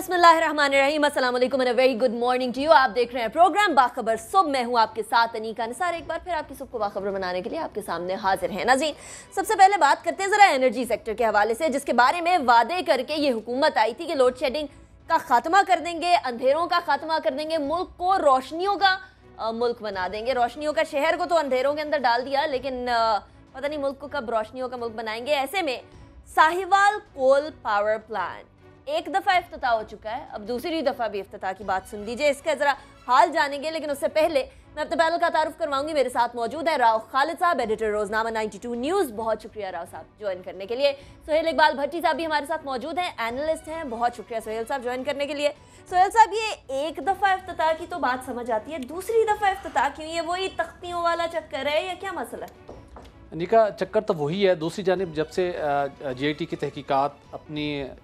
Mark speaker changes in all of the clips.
Speaker 1: बिस्मिल्लाहिर्रहमानिर्रहीम, अस्सलाम वालेकुम and a very good morning to you. आप देख रहे हैं प्रोग्राम बाखबर सुबह। मैं हूं आपके साथ अनीका निसार। एक बार फिर आपकी सुबह को बाखबर बनाने के लिए आपके सामने हाजिर है। नाज़रीन, सबसे पहले बात करते हैं जरा एनर्जी सेक्टर के हवाले से, जिसके बारे में वादे करके ये हुकूमत आई थी कि लोड शेडिंग का खात्मा कर देंगे, अंधेरों का खात्मा कर देंगे, मुल्क को रोशनियों का मुल्क बना देंगे। रोशनियों का शहर को तो अंधेरों के अंदर डाल दिया, लेकिन पता नहीं मुल्क को कब रोशनियों का मुल्क बनाएंगे। ऐसे में साहिवाल कोल पावर प्लांट एक दफ़ा इफ्तिताह हो चुका है, अब दूसरी दफ़ा भी इफ्तिताह की बात सुन लीजिए। इसका ज़रा हाल जानेंगे, लेकिन उससे पहले मैं अपने पैनल का तारुफ करवाऊंगी। मेरे साथ मौजूद है राव खालिद साहब, एडिटर रोजनामा 92 न्यूज़। बहुत शुक्रिया राव साहब ज्वाइन करने के लिए। सोहेल इकबाल भट्टी साहब भी हमारे साथ मौजूद हैं, एनालिस्ट हैं। बहुत शुक्रिया सोहेल साहब ज्वाइन करने के लिए। सोहेल साहब, ये एक दफ़ा इफ्तिताह की तो बात समझ आती है, दूसरी दफ़ा इफ्तिताह क्यों? ये वही तख्तियों वाला चक्कर है या क्या मसला है?
Speaker 2: निका, चक्कर तो वही है। दूसरी जानिब जब से GIT की तहकीकात अपनी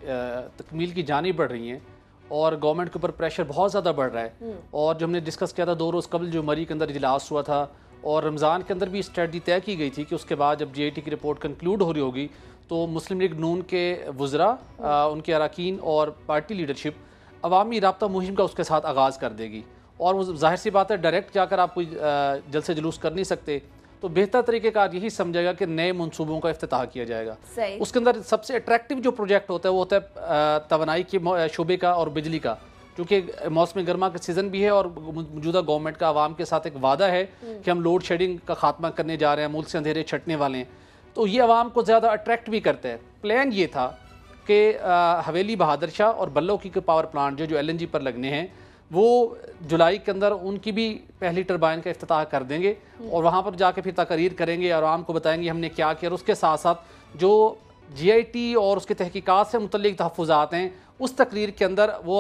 Speaker 2: तकमील की जानिब बढ़ रही हैं और गवर्नमेंट के ऊपर प्रेशर बहुत ज़्यादा बढ़ रहा है, और जो हमने डिस्कस किया था 2 रोज़ कबल जो मरी के अंदर इजलास हुआ था और रमज़ान के अंदर भी स्ट्रेटजी तय की गई थी कि उसके बाद जब GIT की रिपोर्ट कंक्लूड हो रही होगी तो मुस्लिम लीग नून के वज़रा, उनके अरकान और पार्टी लीडरशिप अवामी राब्ता मुहिम का उसके साथ आगाज़ कर देगी। और वो जाहिर सी बात है, डायरेक्ट जाकर आप कोई जलसे जुलूस कर नहीं सकते, तो बेहतर तरीक़ेकार यही समझेगा कि नए मनसूबों का इफ्तिताह किया जाएगा। उसके अंदर सबसे अट्रैक्टिव जो प्रोजेक्ट होता है वो होता है तवानाई के शोबे का और बिजली का, क्योंकि मौसम गर्मा का सीज़न भी है और मौजूदा गवर्नमेंट का आवाम के साथ एक वादा है कि हम लोड शेडिंग का खात्मा करने जा रहे हैं, मुल्क से अंधेरे छटने वाले हैं। तो ये आवाम को ज़्यादा अट्रैक्ट भी करता है। प्लान ये था कि हवेली बहादुर शाह और बल्लो की पावर प्लांट जो LNG पर लगने हैं, वो जुलाई के अंदर उनकी भी पहली टरबाइन का इफ्तिताह कर देंगे और वहाँ पर जाके फिर तकरीर करेंगे और आवाम को बताएंगे हमने क्या किया। और उसके साथ साथ जो GIT और उसकी तहकीकात से मुतल्लिक तहफ़्फ़ुज़ात हैं, उस तकरीर के अंदर वो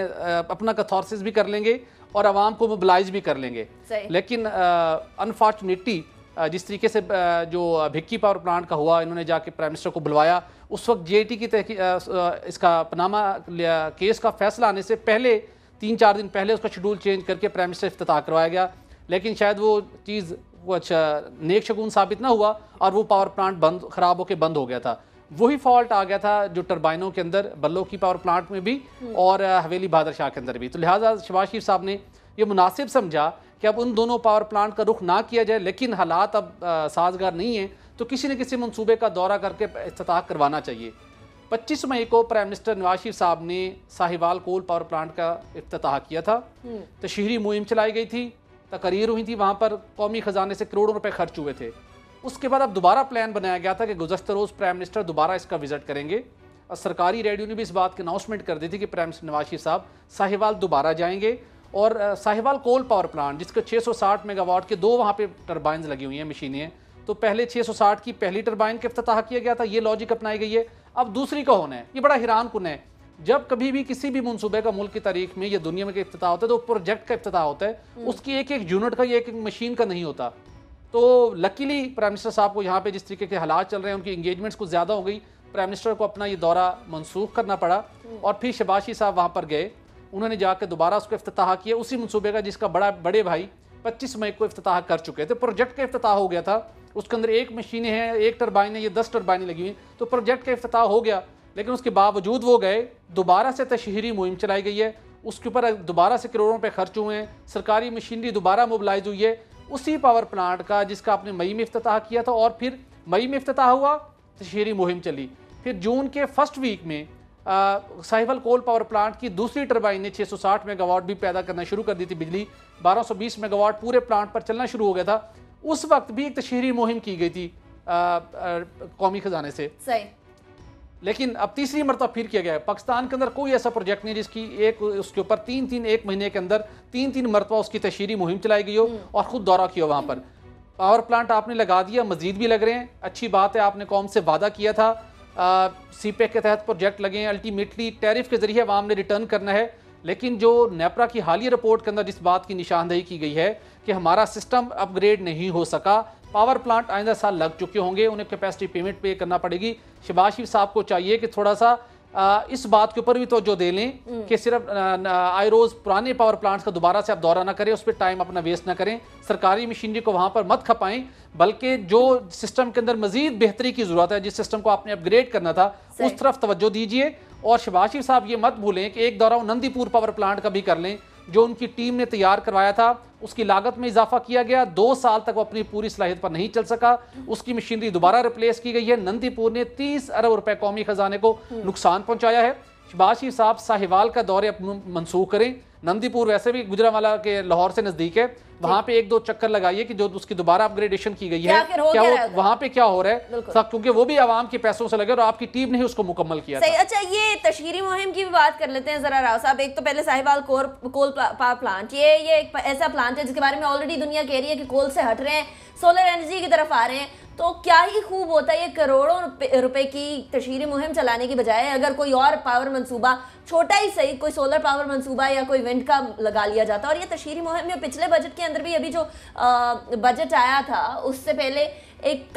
Speaker 2: अपना कैथारसिस भी कर लेंगे और आवाम को मोबिलाइज भी कर लेंगे। लेकिन अनफॉर्चुनेटली जिस तरीके से जो भिक्की पावर प्लांट का हुआ, इन्होंने जाके प्राइम मिनिस्टर को बुलवाया, उस वक्त GIT की इसका पनामा केस का फैसला आने से पहले 3-4 दिन पहले उसका शेड्यूल चेंज करके प्राइम मिनिस्टर इफ्तिताह करवाया गया। लेकिन शायद वो चीज़ नेक शगुन साबित ना हुआ और वो पावर प्लांट ख़राब होकर बंद हो गया था। वही फॉल्ट आ गया था जो टरबाइनों के अंदर, बल्लो की पावर प्लांट में भी और हवेली बहादुर शाह के अंदर भी। तो लिहाजा शहबाज शरीफ साहब ने यह मुनासिब समझा कि अब उन दोनों पावर प्लांट का रुख ना किया जाए, लेकिन हालात अब साजगार नहीं है तो किसी न किसी मनसूबे का दौरा करके इफ्तिताह करवाना चाहिए। 25 मई को प्राइम मिनिस्टर नवाज शरीफ साहब ने साहिवाल कोल पावर प्लांट का इफ्तिताह किया था। तशहीरी मुहिम चलाई गई थी, तकरीर हुई थी, वहाँ पर कौमी ख़जाने से करोड़ों रुपए खर्च हुए थे। उसके बाद अब दोबारा प्लान बनाया गया था कि गुज़श्ता रोज़ प्राइम मिनिस्टर दोबारा इसका विज़िट करेंगे और सरकारी रेडियो ने भी इस बात की अनाउंसमेंट कर दी थी कि प्राइम मिनिस्टर नवाज शरीफ साहब साहिवाल दोबारा जाएंगे। और साहिवाल कोल पावर प्लांट जिसके 660 मेगावाट के 2 वहाँ पर टरबाइन लगी हुई हैं, मशीनें, तो पहले 660 की पहली टरबाइन का इफ्तिताह किया गया था, ये लॉजिक अपनाई गई है। अब दूसरी का होना है। ये बड़ा हैरान कुन है, जब कभी भी किसी भी मनसूबे का मुल्क की तारीख में या दुनिया में इफ्तिताह होता है तो प्रोजेक्ट का इफ्तिताह होता है, उसकी एक एक यूनिट का या एक मशीन का नहीं होता। तो लकीली प्राइम मिनिस्टर साहब को यहाँ पे जिस तरीके के हालात चल रहे हैं, उनकी इंगेजमेंट्स कुछ ज़्यादा हो गई, प्राइम मिनिस्टर को अपना ये दौरा मनसूख करना पड़ा और फिर शहबाज शरीफ साहब वहाँ पर गए। उन्होंने जाकर दोबारा उसको इफ्तिताह किया उसी मनसूबे का जिसका बड़े भाई 25 मई को इफ्तिताह कर चुके थे। प्रोजेक्ट का इफ्तिताह हो गया था, उसके अंदर एक मशीनें हैं, एक टरबाइन है, ये 10 टरबाइनें लगी हुई, तो प्रोजेक्ट का इफ्तिताह हो गया। लेकिन उसके बावजूद वो गए, दोबारा से तशहीरी मुहिम चलाई गई है, उसके ऊपर दोबारा से करोड़ों रुपए खर्च हुए हैं, सरकारी मशीनरी दोबारा मोबिलाइज हुई है उसी पावर प्लांट का जिसका आपने मई में इफ्तिताह किया था। और फिर मई में इफ्तिताह हुआ, तशहीरी मुहिम चली, फिर जून के फर्स्ट वीक में साहिवाल कोल पावर प्लांट की दूसरी टरबाइन ने 660 मेगावाट भी पैदा करना शुरू कर दी थी बिजली, 1220 मेगावाट पूरे प्लांट पर चलना शुरू हो गया था। उस वक्त भी एक तशहीरी मुहिम की गई थी कौमी खजाने से।
Speaker 1: सही।
Speaker 2: लेकिन अब तीसरी मरतबा फिर किया गया है। पाकिस्तान के अंदर कोई ऐसा प्रोजेक्ट नहीं जिसकी उसके ऊपर 3-3 एक महीने के अंदर 3-3 मरतबा उसकी तशहीरी मुहिम चलाई गई हो और खुद दौरा किया वहाँ पर। पावर प्लांट आपने लगा दिया, मजीद भी लग रहे हैं, अच्छी बात है, आपने कौम से वादा किया था, CPEC के तहत प्रोजेक्ट लगे हैं, अल्टीमेटली टैरिफ के जरिए आवाम ने रिटर्न करना है। लेकिन जो नेपरा की हालिया रिपोर्ट के अंदर जिस बात की निशानदेही की गई है कि हमारा सिस्टम अपग्रेड नहीं हो सका, पावर प्लांट आइंदा साल लग चुके होंगे, उन्हें कैपेसिटी पेमेंट पे करना पड़ेगी। शहबाज शरीफ साहब को चाहिए कि थोड़ा सा इस बात के ऊपर भी तवज्जो दे लें कि सिर्फ आए रोज पुराने पावर प्लांट्स का दोबारा से आप दौरा ना करें, उस पर टाइम अपना वेस्ट ना करें, सरकारी मशीनरी को वहां पर मत खपाएं, बल्कि जो सिस्टम के अंदर मजीद बेहतरी की जरूरत है, जिस सिस्टम को आपने अपग्रेड करना था उस तरफ तवज्जो दीजिए। और शहबाज शरीफ साहब ये मत भूलें कि एक दौरा नंदीपुर पावर प्लांट का भी कर लें, जो उनकी टीम ने तैयार करवाया था, उसकी लागत में इजाफा किया गया, 2 साल तक वो अपनी पूरी सलाहियत पर नहीं चल सका, उसकी मशीनरी दोबारा रिप्लेस की गई है। नंदीपुर ने 30 अरब रुपए कौमी खजाने को नुकसान पहुंचाया है। शहबाज शरीफ साहब साहिवाल का दौरे मनसूख करें, नंदीपुर वैसे भी गुजरांवाला के लाहौर से नजदीक है, वहां पे 1-2 चक्कर लगाइए कि जो उसकी दोबारा अपग्रेडेशन की गई है, क्या वो वहां पे क्या हो रहा है, क्योंकि वो भी आवाम के पैसों से लगे और आपकी टीम ने ही उसको मुकम्मल किया
Speaker 1: सही। अच्छा, ये तशहीरी मुहिम की भी बात कर लेते हैं जरा राव साहब। एक तो पहले साहिवाल कोल पावर प्लांट, ये एक ऐसा प्लांट है जिसके बारे में ऑलरेडी दुनिया कह रही है कि कोल से हट रहे हैं, सोलर एनर्जी की तरफ आ रहे हैं, तो क्या ही खूब होता है ये करोड़ों रुपए की तशहीरी मुहिम चलाने की बजाय अगर कोई और पावर मंसूबा, छोटा ही सही, कोई सोलर पावर मंसूबा या कोई विंड का लगा लिया जाता। और ये तशहीरी मुहिम में पिछले बजट के अंदर भी, अभी जो बजट आया था उससे पहले एक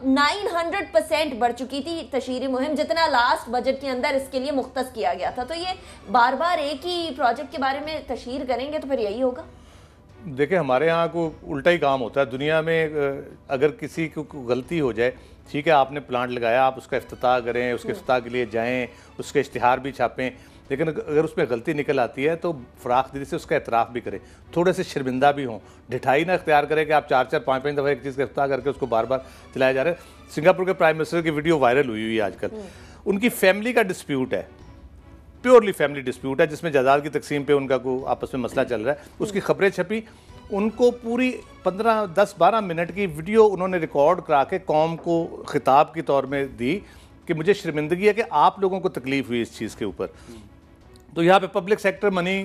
Speaker 1: 900% बढ़ चुकी थी तशहीरी मुहिम, जितना लास्ट बजट के अंदर इसके लिए मुख्तस किया गया था। तो ये बार बार एक ही प्रोजेक्ट के बारे में तशहीर करेंगे तो फिर यही होगा।
Speaker 3: देखिए, हमारे यहाँ को उल्टा ही काम होता है। दुनिया में अगर किसी को गलती हो जाए, ठीक है, आपने प्लांट लगाया, आप उसका इफ्तिताह करें, उसके इफ्तिताह के लिए जाएं, उसके इश्तिहार भी छापें, लेकिन अगर उसमें गलती निकल आती है तो फराख दिली से उसका एतराफ़ भी करें, थोड़े से शर्मिंदा भी हों, ढिठाई ना इख्तियार करें कि आप 4-4, 5-5 दफ़ा एक चीज़ का इफ्तिताह करके उसको बार बार चलाए जा रहे हैं। सिंगापुर के प्राइम मिनिस्टर की वीडियो वायरल हुई है आजकल, उनकी फैमिली का डिस्प्यूट है, प्योरली फैमिली डिस्प्यूट है, जिसमें जायदाद की तकसीम पे उनका को आपस में मसला चल रहा है। उसकी खबरें छपी, उनको पूरी 10-12 मिनट की वीडियो उन्होंने रिकॉर्ड करा के कौम को खिताब के तौर में दी कि मुझे शर्मिंदगी है कि आप लोगों को तकलीफ हुई इस चीज़ के ऊपर। तो यहाँ पे पब्लिक सेक्टर मनी,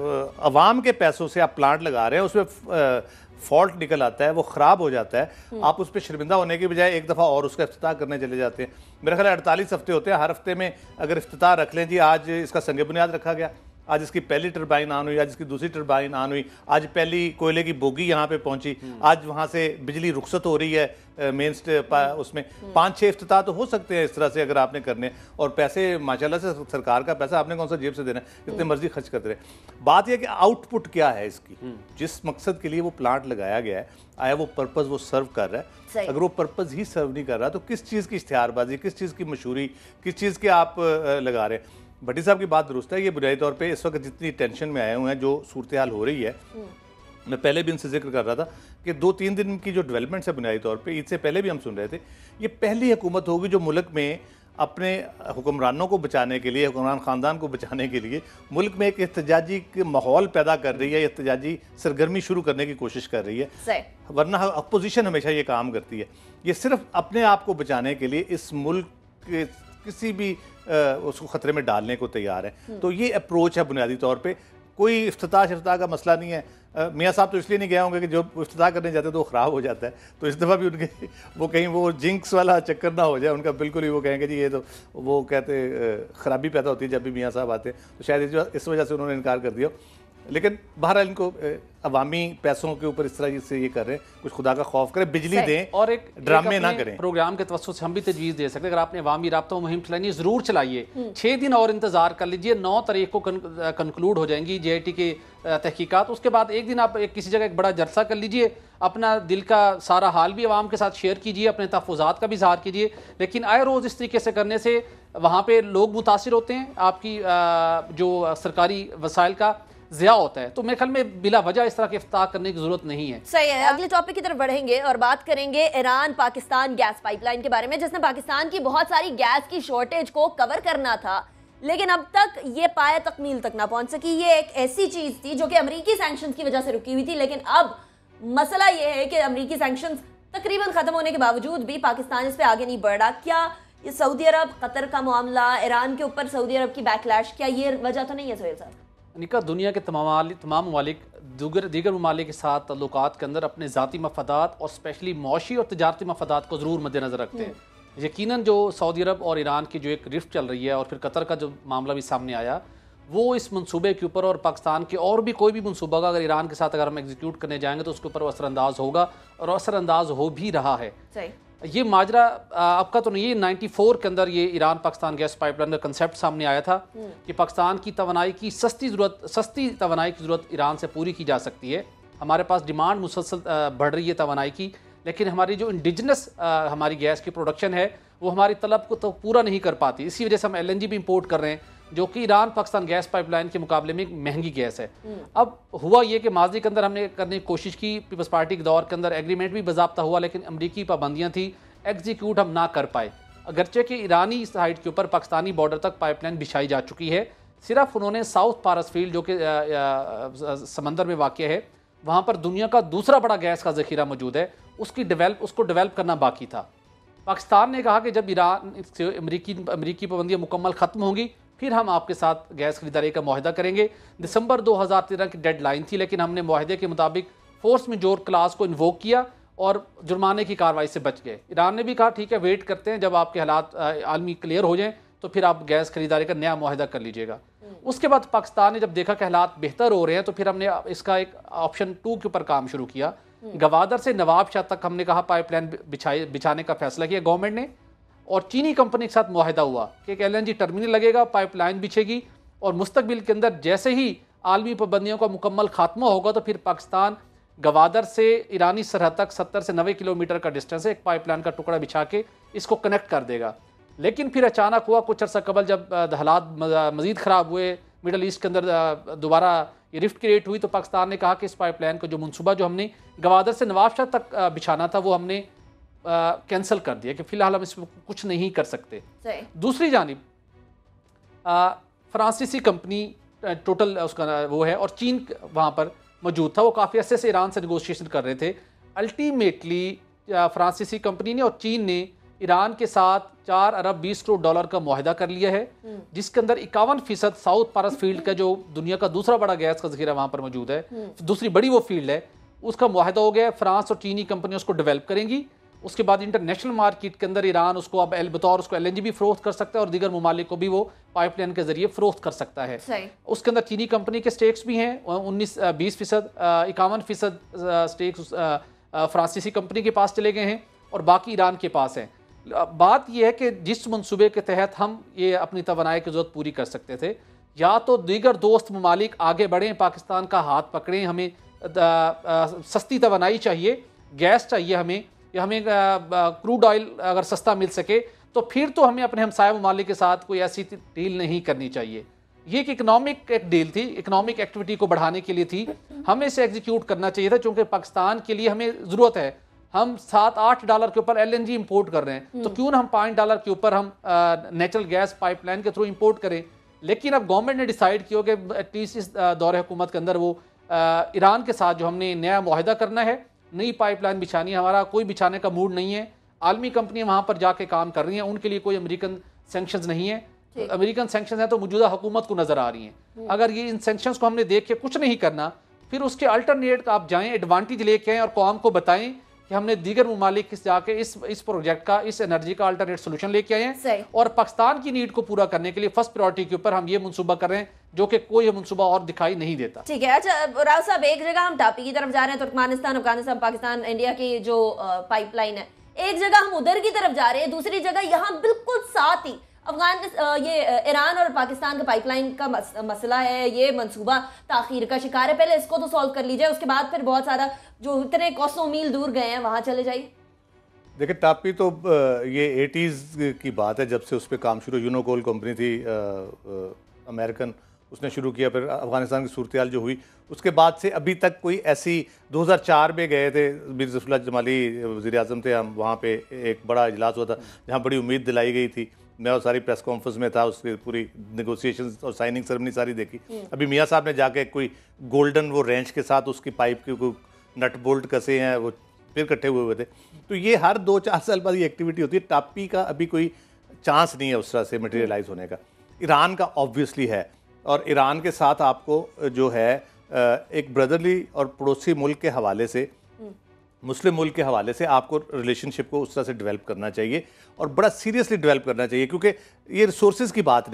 Speaker 3: अवाम के पैसों से आप प्लांट लगा रहे हैं, उसमें फॉल्ट निकल आता है, वो ख़राब हो जाता है, आप उस पर शर्मिंदा होने की बजाय एक दफ़ा और उसका इफ्तिताह करने चले जाते हैं। मेरा ख्याल 48 हफ्ते होते हैं, हर हफ्ते में अगर इफ्तिताह रख लें जी, आज इसका संग बुनियाद रखा गया, आज इसकी पहली टरबाइन ऑन हुई, आज इसकी दूसरी टरबाइन ऑन हुई, आज पहली कोयले की बोगी यहाँ पे पहुंची, आज वहाँ से बिजली रुखसत हो रही है मेन उसमें 5-6 इफ्तिताह तो हो सकते हैं इस तरह से अगर आपने करने, और पैसे माशाल्लाह से सरकार का पैसा आपने कौन सा जेब से देना है, जितने मर्जी खर्च करते रहे। बात यह कि आउटपुट क्या है इसकी, जिस मकसद के लिए वो प्लांट लगाया गया है, आया वो पर्पज़ वो सर्व कर रहा है? अगर वो पर्पज़ ही सर्व नहीं कर रहा तो किस चीज़ की इश्तिहारबाजी, किस चीज़ की मशहूरी, किस चीज़ के आप लगा रहे हैं? भट्टी साहब की बात दुरुस्त है, ये बुनियादी तौर पे इस वक्त जितनी टेंशन में आए हुए हैं, जो सूरत हाल हो रही है, मैं पहले भी इनसे जिक्र कर रहा था कि 2-3 दिन की जो डेवलपमेंट्स है बुनियादी तौर पे, ईद से पहले भी हम सुन रहे थे, ये पहली हुकूमत होगी जो मुल्क में अपने हुक्मरानों को बचाने के लिए, हुक्मरान ख़ानदान को बचाने के लिए मुल्क में एक एहतजाजी माहौल पैदा कर रही है, एहतजाजी सरगर्मी शुरू करने की कोशिश कर रही है। वरना अपोजिशन हमेशा ये काम करती है, ये सिर्फ अपने आप को बचाने के लिए इस मुल्क के किसी भी उसको ख़तरे में डालने को तैयार है। तो ये अप्रोच है बुनियादी तौर पे, कोई इफ्तिताह का मसला नहीं है। मियाँ साहब तो इसलिए नहीं गए होंगे कि जो इफ्तिताह करने जाते तो वो ख़राब हो जाता है, तो इस दफ़ा भी उनके वो कहीं वो जिंक्स वाला चक्कर ना हो जाए उनका, बिल्कुल ही वो कहेंगे जी ये तो, वो कहते ख़राबी पैदा होती है जब भी मियाँ साहब आते हैं, तो शायद इस वजह से उन्होंने इनकार कर दिया। लेकिन बहरहाल इनको अवामी पैसों के ऊपर इस तरह से ये कर रहे हैं, कुछ खुदा का खौफ करें, बिजली दें और एक ड्रामे ना करें।
Speaker 2: प्रोग्राम के तवज्जुह से हम भी तजवीज़ दे सकते हैं, अगर आपने अवामी राब्ता मुहिम चलानी है ज़रूर चलाइए, 6 दिन और इंतजार कर लीजिए, 9 तारीख को कंक्लूड हो जाएंगी JIT के तहकीकात, उसके बाद एक दिन आप किसी जगह एक बड़ा जलसा कर लीजिए, अपना दिल का सारा हाल भी आवाम के साथ शेयर कीजिए, अपने तहफ़्फ़ुज़ात का भी इज़हार कीजिए। लेकिन आए रोज़ इस तरीके से करने से वहाँ पे लोग मुतासिर होते हैं, आपकी जो सरकारी वसाइल का ज़िया होता है, तो मेरे ख्याल में बिला वजह इस तरह के इफ्तार करने की जरूरत नहीं है।
Speaker 1: सही है। अगले टॉपिक की तरफ बढ़ेंगे और बात करेंगे ईरान पाकिस्तान गैस पाइपलाइन के बारे में, जिसने पाकिस्तान की बहुत सारी गैस की शॉर्टेज को कवर करना था, लेकिन अब तक ये पाया तकमील तक ना पहुंच सकी। ये एक ऐसी चीज थी जो कि अमेरिकी सैंक्शंस की वजह से रुकी हुई थी, लेकिन अब मसला ये है कि अमेरिकी सैंक्शंस तकरीबन खत्म होने के बावजूद भी पाकिस्तान इस पे आगे नहीं बढ़ रहा। क्या ये सऊदी अरब कतर का मामला, ईरान के ऊपर सऊदी अरब की बैकलैश, क्या ये वजह तो नहीं है सोहेल साहब?
Speaker 2: निका दुनिया के तमाम ममालिक दीगर ममालिक के साथ तल्लुकात के अंदर अपने ज़ाती मफादात और स्पेशली मौशी और तजारती मफादात को ज़रूर मद्देनज़र रखते हैं। यकीनन जो सऊदी अरब और ईरान की जो एक रिफ्ट चल रही है और फिर कतर का जो मामला भी सामने आया, वो इस मंसूबे के ऊपर और पाकिस्तान के और भी कोई भी मंसूबा होगा अगर ईरान के साथ अगर हम एग्जीक्यूट करने जाएंगे तो उसके ऊपर असरअंदाज होगा और असरअंदाज हो भी रहा है। ये माजरा आपका तो नहीं, 94 के अंदर ये ईरान पाकिस्तान गैस पाइपलाइन का कंसेप्ट सामने आया था कि पाकिस्तान की तवानाई की सस्ती तवानाई की ज़रूरत ईरान से पूरी की जा सकती है। हमारे पास डिमांड मुसलसल बढ़ रही है तवानाई की, लेकिन हमारी जो इंडिजिनस हमारी गैस की प्रोडक्शन है वो हमारी तलब को तो पूरा नहीं कर पाती। इसी वजह से हम LNG भी इंपोर्ट कर रहे हैं, जो कि ईरान पाकिस्तान गैस पाइपलाइन के मुकाबले में महंगी गैस है। अब हुआ ये कि माजी के अंदर हमने करने की कोशिश की, पीपल्स पार्टी के दौर के अंदर एग्रीमेंट भी बाज़ाब्ता हुआ, लेकिन अमरीकी पाबंदियाँ थी, एग्जीक्यूट हम ना कर पाए। अगरचे कि ईरानी साइड के ऊपर पाकिस्तानी बॉर्डर तक पाइपलाइन बिछाई जा चुकी है, सिर्फ उन्होंने साउथ पारस फील्ड जो कि समंदर में वाक़ है, वहाँ पर दुनिया का दूसरा बड़ा गैस का ज़ख़ीरा मौजूद है, उसको डेवलप करना बाकी था। पाकिस्तान ने कहा कि जब ईरान से अमरीकी पाबंदियाँ मुकम्मल ख़त्म होंगी फिर हम आपके साथ गैस खरीदारी का मुआहदा करेंगे। दिसंबर 2013 की डेडलाइन थी, लेकिन हमने मुआहदे के मुताबिक फोर्स मेजोर क्लास को इन्वोक किया और जुर्माने की कार्रवाई से बच गए। ईरान ने भी कहा ठीक है, वेट करते हैं, जब आपके हालात आलमी क्लियर हो जाएं तो फिर आप गैस खरीदारी का नया मुआहदा कर लीजिएगा। उसके बाद पाकिस्तान ने जब देखा कि हालात बेहतर हो रहे हैं तो फिर हमने इसका एक ऑप्शन 2 के ऊपर काम शुरू किया। गवादर से नवाबशाह तक हमने कहा पाइपलाइन बिछाने का फैसला किया गवर्नमेंट ने, और चीनी कंपनी के साथ मुआहदा हुआ कि एक LNG टर्मिनल लगेगा, पाइपलाइन बिछेगी, और मुस्तकबिल के अंदर जैसे ही आलमी पाबंदियों का मुकम्मल खात्मा होगा तो फिर पाकिस्तान गवादर से ईरानी सरहद तक 70 से 90 किलोमीटर का डिस्टेंस है, एक पाइपलाइन का टुकड़ा बिछा के इसको कनेक्ट कर देगा। लेकिन फिर अचानक हुआ कुछ अर्सा कबल, जब हालात मज़ीद ख़राब हुए, मिडल ईस्ट के अंदर दोबारा ये रिफ्ट क्रिएट हुई, तो पाकिस्तान ने कहा कि इस पाइपलाइन का जो मनसूबा जो हमने गवादर से नवाबशाह तक बिछाना था वो हमने कैंसिल कर दिया कि फ़िलहाल हम इसमें कुछ नहीं कर सकते। दूसरी जानिब फ्रांसीसी कंपनी टोटल उसका वो है, और चीन वहाँ पर मौजूद था, वो काफ़ी अरसे से ईरान से नेगोशिएशन कर रहे थे। अल्टीमेटली फ्रांसीसी कंपनी ने और चीन ने ईरान के साथ 4 अरब 20 करोड़ डॉलर का मुआहदा कर लिया है, जिसके अंदर 51% साउथ पारस फील्ड का जो दुनिया का दूसरा बड़ा गैस का ज़ख़ीरा वहाँ पर मौजूद है, दूसरी बड़ी वो फील्ड है, उसका मुआहदा हो गया है। फ्रांस और चीनी कंपनी उसको डेवलप करेंगी। उसके बाद इंटरनेशनल मार्केट के अंदर ईरान उसको अब बतौर उसको LNG भी फ़रोख्त कर सकता है और दीगर ममालिक को भी वो पाइपलाइन के जरिए फ़रोख्त कर सकता है। उसके अंदर चीनी कंपनी के स्टेक्स भी हैं, 20% 51% स्टेक्स फ्रांसीसी कंपनी के पास चले गए हैं और बाकी ईरान के पास हैं। बात यह है कि जिस मनसूबे के तहत हम ये अपनी तवानाई की ज़रूरत पूरी कर सकते थे, या तो दीगर दोस्त ममालिक आगे बढ़ें, पाकिस्तान का हाथ पकड़ें, हमें सस्ती तवानाई चाहिए, गैस चाहिए हमें, या हमें क्रूड ऑयल अगर सस्ता मिल सके, तो फिर तो हमें अपने हमसाया ममालिक के साथ कोई ऐसी डील नहीं करनी चाहिए। ये एक इकनॉमिक एक डील थी, इकनॉमिक एक्टिविटी को बढ़ाने के लिए थी, हमें इसे एग्जीक्यूट करना चाहिए था, क्योंकि पाकिस्तान के लिए हमें ज़रूरत है। हम $7-8 के ऊपर LNG इंपोर्ट कर रहे हैं, तो क्यों ना हम $5 के ऊपर हम नेचुरल गैस पाइपलाइन के थ्रू इंपोर्ट करें। लेकिन अब गवर्नमेंट ने डिसाइड किया कि एटलीस्ट इस दौरे हुकूमत के अंदर वो ईरान के साथ जो हमने नया मुआहदा करना है, नई पाइपलाइन बिछानी है, हमारा कोई बिछाने का मूड नहीं है। आलमी कंपनियां वहाँ पर जाके काम कर रही हैं, उनके लिए कोई अमेरिकन सैंक्शंस नहीं है। अमेरिकन सैंक्शंस हैं तो मौजूदा हुकूमत को नज़र आ रही हैं। अगर ये इन सैंक्शंस को हमने देख के कुछ नहीं करना, फिर उसके अल्टरनेट आप जाएँ, एडवांटेज लेके आएँ और कौम को बताएं कि हमने दीगर ममालिक के जाके इस प्रोजेक्ट का, इस एनर्जी का अल्टरनेट सोल्यूशन लेके आए हैं, और पाकिस्तान की नीड को पूरा करने के लिए फर्स्ट प्रायोरिटी के ऊपर हम ये मनसूबा कर रहे हैं, जो कि कोई मनसूबा और दिखाई नहीं देता।
Speaker 1: ठीक है। अच्छा राव साहब, एक जगह हम टापी की तरफ जा रहे हैं, तुर्कमेनिस्तान, अफगानिस्तान, पाकिस्तान, इंडिया की जो पाइपलाइन है, एक जगह हम उधर की तरफ जा रहे हैं, दूसरी जगह यहाँ बिल्कुल साथ ही ये ईरान और पाकिस्तान का पाइपलाइन का मसला है, ये मंसूबा ताखीर का शिकार है। पहले इसको तो सॉल्व कर लीजिए, उसके बाद फिर बहुत सारा जो इतने कोसों मील दूर गए हैं वहाँ चले जाइए।
Speaker 3: देखिए टापी तो ये 80s की बात है, जब से उस पर काम शुरू, यूनोकोल कंपनी थी अमेरिकन, उसने शुरू किया। फिर अफगानिस्तान की सूरत हाल जो हुई, उसके बाद से अभी तक कोई ऐसी 2004 में गए थे, मीर ज़फ़रुल्लाह जमाली वज़ीर आज़म थे, हम वहाँ पे एक बड़ा इजलास हुआ था जहाँ बड़ी उम्मीद दिलाई गई थी। मैं और सारी प्रेस कॉन्फ्रेंस में था, उसकी पूरी नेगोशिएशन और साइनिंग सेरेमनी सारी देखी। अभी मियाँ साहब ने जाके कोई गोल्डन वो रेंच के साथ उसकी पाइप के कोई नट बोल्ट कसे हैं, वो फिर इकट्ठे हुए थे। तो ये हर 2-4 साल बाद ये एक्टिविटी होती है। टापी का अभी कोई चांस नहीं है उस तरह से मटेरियलाइज होने का। ईरान का ऑब्वियसली है, और ईरान के साथ आपको जो है एक ब्रदरली और पड़ोसी मुल्क के हवाले से, मुस्लिम मुल्क के हवाले से आपको रिलेशनशिप को उस तरह से डेवलप करना चाहिए, और बड़ा सीरियसली डेवलप करना चाहिए, क्योंकि ये रिसोर्सेज की बात नहीं है।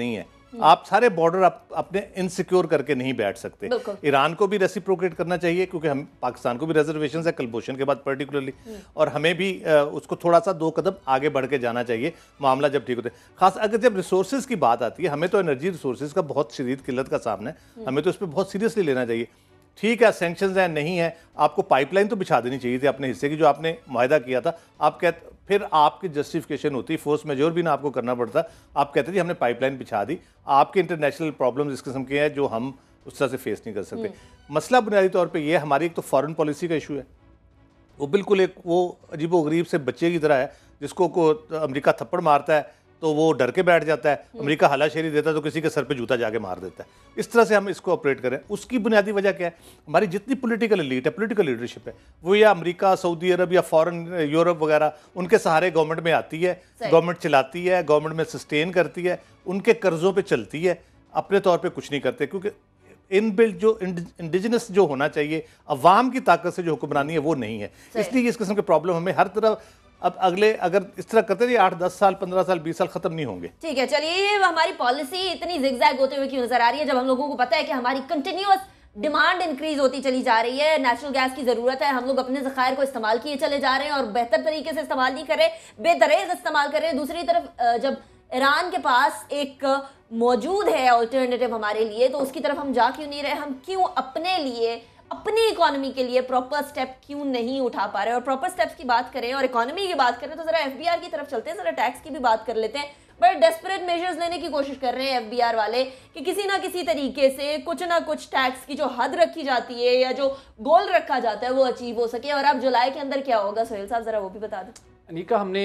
Speaker 3: आप सारे बॉर्डर आप अपने इनसिक्योर करके नहीं बैठ सकते। ईरान को भी रेसिप्रोकेट करना चाहिए क्योंकि हम पाकिस्तान को भी रिजर्वेशन है कलभूषण के बाद पर्टिकुलरली, और हमें भी उसको थोड़ा सा 2 कदम आगे बढ़ के जाना चाहिए मामला जब ठीक होता है। खास अगर जब रिसोर्सेज की बात आती है, हमें तो एनर्जी रिसोर्सेज का बहुत शदीद किल्लत का सामना है, हमें तो उस पर बहुत सीरियसली लेना चाहिए। ठीक है, सैंक्शंस हैं, नहीं है, आपको पाइपलाइन तो बिछा देनी चाहिए थी अपने हिस्से की, जो आपने मुआहदा किया था। आप कहते फिर आपकी जस्टिफिकेशन होती, फोर्स मेजोर भी ना आपको करना पड़ता, आप कहते थे हमने पाइपलाइन बिछा दी। आपके इंटरनेशनल प्रॉब्लम्स इस किस्म के हैं जो हम उस तरह से फेस नहीं कर सकते। मसला बुनियादी तौर पे ये हमारी एक तो फॉरेन पॉलिसी का इशू है, वो बिल्कुल एक वो अजीबो-गरीब से बच्चे की तरह है जिसको अमेरिका थप्पड़ मारता है तो वो डर के बैठ जाता है, अमेरिका हलाशेरी देता है तो किसी के सर पे जूता जाके मार देता है। इस तरह से हम इसको ऑपरेट करें। उसकी बुनियादी वजह क्या है? हमारी जितनी पॉलिटिकल एलीट है, पॉलिटिकल लीडरशिप है, वो या अमेरिका, सऊदी अरब या फॉरेन यूरोप वगैरह उनके सहारे गवर्नमेंट में आती है, गवर्नमेंट चलाती है, गवर्नमेंट में सस्टेन करती है, उनके कर्जों पर चलती है, अपने तौर पर कुछ नहीं करते। क्योंकि इनबिल्ट जो इंडिजिनस जो होना चाहिए, अवाम की ताकत से जो हुक्मरानी है वो नहीं है। इसलिए इस किस्म के प्रॉब्लम हमें हर तरफ अब अगले अगर इस तरह करते रहिए 8-10 साल 15 साल 20 साल खत्म नहीं होंगे।
Speaker 1: ठीक है, चलिए ये हमारी पॉलिसी इतनी जिगजैग होते हुए क्यों नजर आ रही है जब हम लोगों को पता है कि हमारी कंटिन्यूअस डिमांड इंक्रीज होती चली जा रही है, नेचुरल गैस की जरूरत है, हम लोग अपने ज़खायर को इस्तेमाल किए चले जा रहे हैं और बेहतर तरीके से इस्तेमाल नहीं कर रहे, बेदरेज इस्तेमाल कर रहे हैं। दूसरी तरफ जब ईरान के पास एक मौजूद है अल्टरनेटिव हमारे लिए, तो उसकी तरफ हम जा क्यों नहीं रहे? हम क्यों अपने लिए, अपनी इकोनॉमी के लिए प्रॉपर स्टेप क्यों नहीं उठा पा रहे? और प्रॉपर स्टेप्स की बात करें और इकोनॉमी की बात करें तो जरा एफबीआर की तरफ चलते हैं, जरा टैक्स की भी बात कर लेते हैं। बड़े डेस्परेट मेजर्स लेने की कोशिश कर रहे हैं एफबीआर वाले कि किसी ना किसी तरीके से कुछ ना कुछ टैक्स की जो हद रखी जाती है या जो गोल रखा जाता है वो अचीव हो सके। और अब जुलाई के अंदर क्या होगा सोहेल साहब, जरा वो भी बता दें।
Speaker 2: अनिका, हमने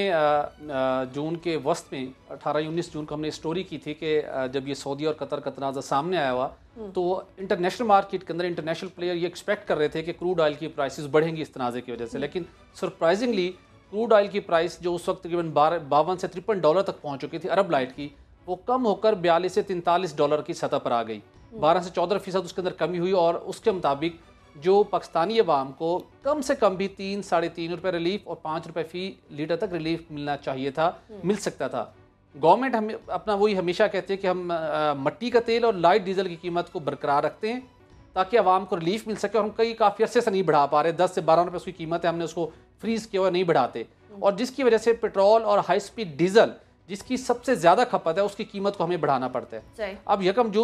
Speaker 2: जून के वस्त में 18-19 जून को हमने स्टोरी की थी कि जब ये सऊदी और कतर का तनाज़ा सामने आया हुआ तो इंटरनेशनल मार्केट के अंदर इंटरनेशनल प्लेयर ये एक्सपेक्ट कर रहे थे कि क्रूड ऑयल की प्राइसेस बढ़ेंगी इस तनाज़े की वजह से। लेकिन सरप्राइजिंगली क्रूड ऑयल की प्राइस जो उस वक्त तकरीबन $52 से $53 तक पहुँच चुकी थी अरब लाइट की, वो कम होकर $42 से $43 की सतह पर आ गई। 12 से 14% उसके अंदर कमी हुई और उसके मुताबिक जो पाकिस्तानी अवाम को कम से कम भी 3-3.5 रुपये रिलीफ और ₹5 फी लीटर तक रिलीफ मिलना चाहिए था, मिल सकता था। गवर्नमेंट हमें अपना वही हमेशा कहते हैं कि हम मट्टी का तेल और लाइट डीजल की कीमत को बरकरार रखते हैं ताकि आवाम को रिलीफ मिल सके, और हम काफ़ी अर्से से नहीं बढ़ा पा रहे। 10 से 12 रुपये उसकी कीमत है, हमने उसको फ्रीज़ किया हुआ, नहीं बढ़ाते, और जिसकी वजह से पेट्रोल और हाई स्पीड डीजल जिसकी सबसे ज़्यादा खपत है उसकी कीमत को हमें बढ़ाना पड़ता है। अब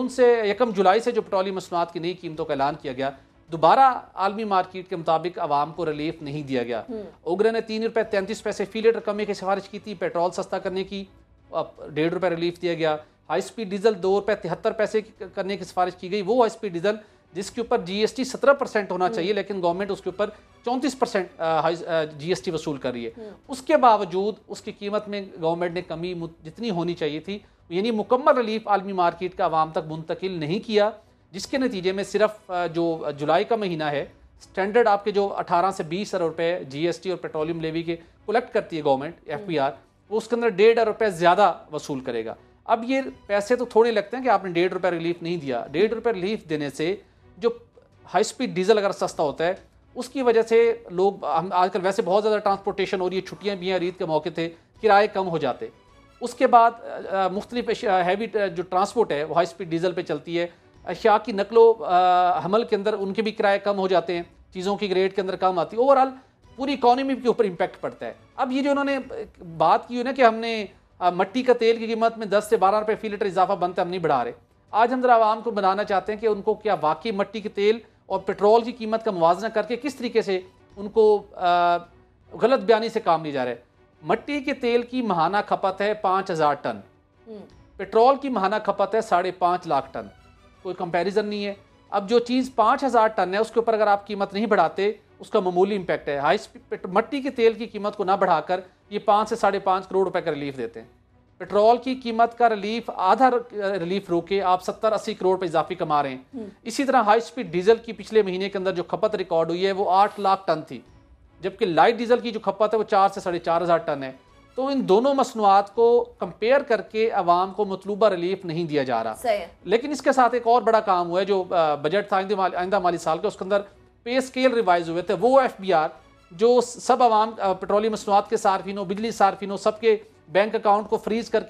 Speaker 2: 1 जुलाई से जो पेट्रोलियम मसनूआत की नई कीमतों का ऐलान किया गया, दोबारा आलमी मार्केट के मुताबिक आवाम को रिलीफ नहीं दिया गया। उग्र ने ₹3.33 फी लीटर कमी की सिफारिश की थी पेट्रोल सस्ता करने की, ₹1.5 रिलीफ दिया गया। हाई स्पीड डीजल ₹2.73 करने की सिफारिश की गई, वो हाई स्पीड डीजल जिसके ऊपर GST 17% होना चाहिए, लेकिन गवर्नमेंट उसके ऊपर 34% GST वसूल कर रही है। उसके बावजूद उसकी कीमत में गवर्नमेंट ने कमी जितनी होनी चाहिए थी, यानी मुकम्मल रिलीफ आलमी मार्केट का आवाम तक मुंतकिल नहीं किया, जिसके नतीजे में सिर्फ जो जुलाई का महीना है, स्टैंडर्ड आपके जो 18 से 20 अरब रुपये GST और पेट्रोलियम लेवी के कलेक्ट करती है गवर्नमेंट FBR, वो उसके अंदर ₹1.5 ज़्यादा वसूल करेगा। अब ये पैसे तो थोड़े लगते हैं कि आपने ₹1.5 रिलीफ नहीं दिया। ₹1.5 रिलीफ देने से जो हाई स्पीड डीजल अगर सस्ता होता है, उसकी वजह से लोग, हम आजकल वैसे बहुत ज़्यादा ट्रांसपोर्टेशन हो रही है, छुट्टियाँ भी हैं, ईद के मौके थे, किराए कम हो जाते। उसके बाद मुख्तलिफ हैवी जो ट्रांसपोर्ट है वो हाई स्पीड डीजल पे चलती है, अशिया की नकलो हमल के अंदर उनके भी किराए कम हो जाते हैं, चीज़ों की रेट के अंदर कम आती है, ओवरऑल पूरी इकॉनमी के ऊपर इम्पैक्ट पड़ता है। अब ये जो उन्होंने बात की है ना कि हमने मट्टी का तेल की कीमत में 10 से 12 रुपये फी लीटर इजाफा बनता है, हम नहीं बढ़ा रहे। आज हम जरा आवाम को बनाना चाहते हैं कि उनको क्या वाकई मट्टी के तेल और पेट्रोल की कीमत का मुवाजना करके किस तरीके से उनको गलत बयानी से काम लिया जा रहा है। मट्टी के तेल की महाना खपत है 5000 टन, पेट्रोल की महाना खपत है 5.5 लाख टन, कोई कंपैरिजन नहीं है। अब जो चीज़ 5000 टन है उसके ऊपर अगर आप कीमत नहीं बढ़ाते, उसका मामूली इम्पैक्ट है। मट्टी के तेल की कीमत को ना बढ़ाकर ये 5 से 5.5 करोड़ रुपए का रिलीफ देते हैं। पेट्रोल की कीमत का रिलीफ, आधा रिलीफ रोके आप 70-80 करोड़ पर इजाफी कमा रहे हैं। इसी तरह हाई स्पीड डीजल की पिछले महीने के अंदर जो खपत रिकॉर्ड हुई है वो 8 लाख टन थी, जबकि लाइट डीजल की जो खपत है वो 4 से 4.5 टन है। तो इन दोनों मसनूआत को कंपेयर करके अवाम को मतलूबा रिलीफ नहीं दिया जा रहा। लेकिन इसके साथ एक और बड़ा काम हुआ है, जो बजट था आइंदा माली साल का, उसके अंदर पे स्केल रिवाइज हुए थे। वो FBR जो सब अवाम पेट्रोलियम मसनूआत के सार्फिनों, बिजली सार्फिनों, सबके बैंक अकाउंट को फ्रीज करके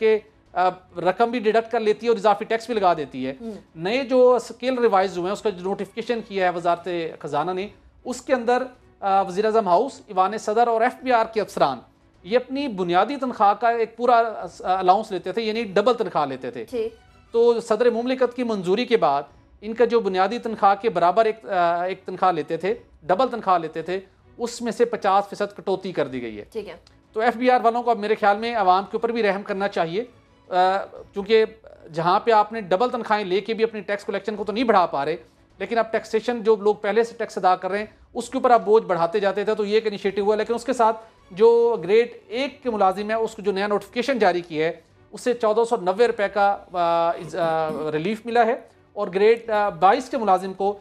Speaker 2: रकम भी डिडक्ट कर लेती है और इजाफी टैक्स भी लगा देती है। नए जो स्केल रिवाइज हुए हैं उसका जो नोटिफिकेशन किया है वजारत खजाना ने, उसके अंदर वज़ीर आज़म हाउस, ईवान सदर और FBR के अफसरान ये अपनी बुनियादी तनख्वाह का एक पूरा अलाउंस लेते थे, यानी डबल तनख्वाह लेते थे। तो सदर मुमलिकत की मंजूरी के बाद इनका जो बुनियादी तनख्वाह के बराबर एक तनख्वाह लेते थे, डबल तनख्वाह लेते थे, उसमें से 50% कटौती कर दी गई है।
Speaker 1: ठीक है।
Speaker 2: तो FBR वालों को अब मेरे ख्याल में आवाम के ऊपर भी रहम करना चाहिए, क्योंकि जहाँ पे आपने डबल तनख्वाहें लेके भी अपनी टैक्स कलेक्शन को तो नहीं बढ़ा पा रहे, लेकिन अब टैक्सेशन जो लोग पहले से टैक्स अदा कर रहे हैं उसके ऊपर आप बोझ बढ़ाते जाते थे। तो ये एक इनिशिएटिव हुआ, लेकिन उसके साथ जो ग्रेड 1 के मुलाजिम है उसको जो नया नोटिफिकेशन जारी किया है उससे 1490 रुपये का रिलीफ मिला है, और ग्रेड 22 के मुलाजिम को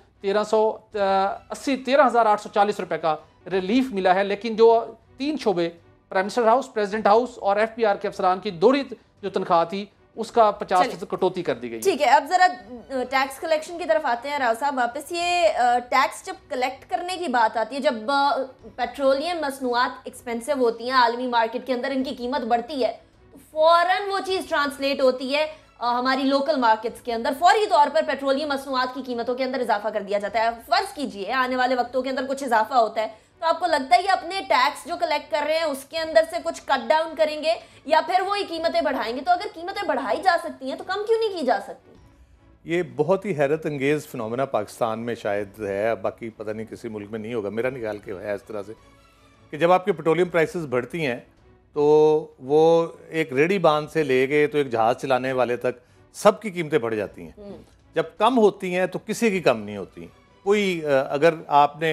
Speaker 2: 13,840 रुपये का रिलीफ मिला है। लेकिन जो 3 शोबे prime minister house, president house और FBR के अफसरान की दोहरी जो तनख्वाह थी उसका 50% कटौती कर दी गई।
Speaker 1: ठीक है, अब जरा टैक्स कलेक्शन की तरफ आते हैं राव साहब वापस। ये टैक्स जब कलेक्ट करने की बात आती है, जब पेट्रोलियम मसनूआत एक्सपेंसिव होती हैं आलमी मार्केट के अंदर, इनकी कीमत बढ़ती है तो फौरन वो चीज़ ट्रांसलेट होती है हमारी लोकल मार्केट्स के अंदर। फौरी तौर पर पेट्रोलियम मसनूआत की कीमतों के अंदर इजाफा कर दिया जाता है। फर्ज कीजिए आने वाले वक्तों के अंदर कुछ इजाफा होता है, तो आपको लगता है कि अपने टैक्स जो कलेक्ट कर रहे हैं उसके अंदर से कुछ कट डाउन करेंगे या फिर वो ही कीमतें बढ़ाएंगे? तो अगर कीमतें बढ़ाई जा सकती हैं तो कम क्यों नहीं की जा सकती?
Speaker 3: ये बहुत ही हैरत अंगेज़ फिनोमेना पाकिस्तान में शायद है, बाकी पता नहीं किसी मुल्क में नहीं होगा, मेरा निकाल के है इस तरह से कि जब आपकी पेट्रोलियम प्राइसेस बढ़ती हैं तो वो एक रेडी बांध से ले गए तो एक जहाज़ चलाने वाले तक सबकी कीमतें बढ़ जाती हैं। जब कम होती हैं तो किसी की कम नहीं होती। कोई अगर आपने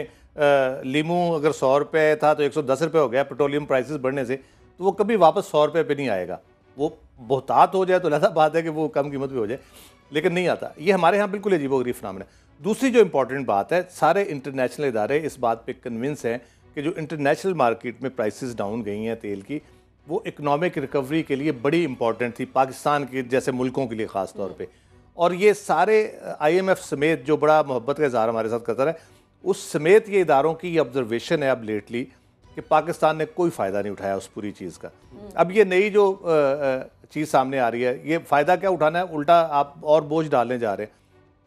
Speaker 3: लीमू अगर 100 रुपये था तो 110 रुपये हो गया पेट्रोलियम प्राइसेस बढ़ने से, तो वो कभी वापस 100 रुपये पे नहीं आएगा। वो बहुतात हो जाए तो अलग बात है कि वो कम कीमत भी हो जाए, लेकिन नहीं आता। ये हमारे यहाँ बिल्कुल अजीबोगरीब फिनोमेना है। दूसरी जो इंपॉर्टेंट बात है, सारे इंटरनेशनल इदारे इस बात पे कन्विंस हैं कि जो इंटरनेशनल मार्केट में प्राइसेस डाउन गई हैं तेल की, वो इकनॉमिक रिकवरी के लिए बड़ी इंपॉर्टेंट थी, पाकिस्तान के जैसे मुल्कों के लिए ख़ास तौर पे। और ये सारे IMF समेत जो बड़ा मोहब्बत का इज़हार हमारे साथ करता है, उस समेत ये इदारों की ये ऑब्जर्वेशन है अब लेटली कि पाकिस्तान ने कोई फ़ायदा नहीं उठाया उस पूरी चीज़ का। अब ये नई जो चीज़ सामने आ रही है, ये फ़ायदा क्या उठाना है, उल्टा आप और बोझ डालने जा रहे हैं।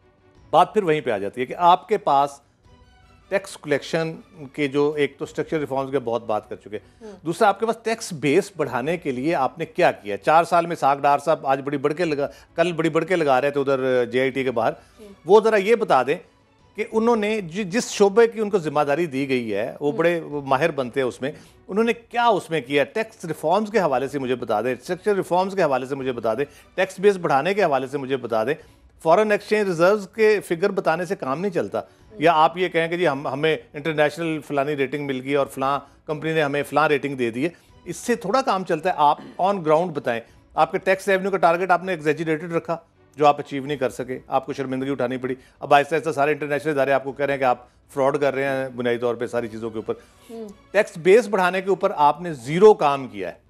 Speaker 3: बात फिर वहीं पे आ जाती है कि आपके पास टैक्स कलेक्शन के जो एक तो स्ट्रक्चर रिफॉर्म्स की बहुत बात कर चुके हैं, दूसरा आपके पास टैक्स बेस बढ़ाने के लिए आपने क्या किया। 4 साल में साग डार साहब आज कल बड़ी बढ़ के लगा रहे थे उधर JIT के बाहर, वो ज़रा ये बता दें कि उन्होंने जिस शोबे की उनको जिम्मेदारी दी गई है, वो बड़े माहिर बनते हैं उसमें, उन्होंने क्या उसमें किया। टैक्स रिफॉर्म्स के हवाले से मुझे बता दें, स्ट्रक्चर रिफॉर्म्स के हवाले से मुझे बता दें, टैक्स बेस बढ़ाने के हवाले से मुझे बता दें। फॉरेन एक्सचेंज रिजर्व्स के फिगर बताने से काम नहीं चलता, या आप ये कहें कि जी हमें इंटरनेशनल फलानी रेटिंग मिल गई और फलां कंपनी ने हमें फलां रेटिंग दे दी है, इससे थोड़ा काम चलता है। आप ऑन ग्राउंड बताएं, आपके टैक्स रेवेन्यू का टारगेट आपने एग्जैजरेटेड रखा जो आप अचीव नहीं कर सके, आपको शर्मिंदगी उठानी पड़ी। अब आहिस्ता आहिस्ता सारे इंटरनेशनल इदारे आपको कह रहे हैं कि आप फ्रॉड कर रहे हैं बुनियादी तौर पे सारी चीज़ों के ऊपर। टैक्स बेस बढ़ाने के ऊपर आपने ज़ीरो काम किया है।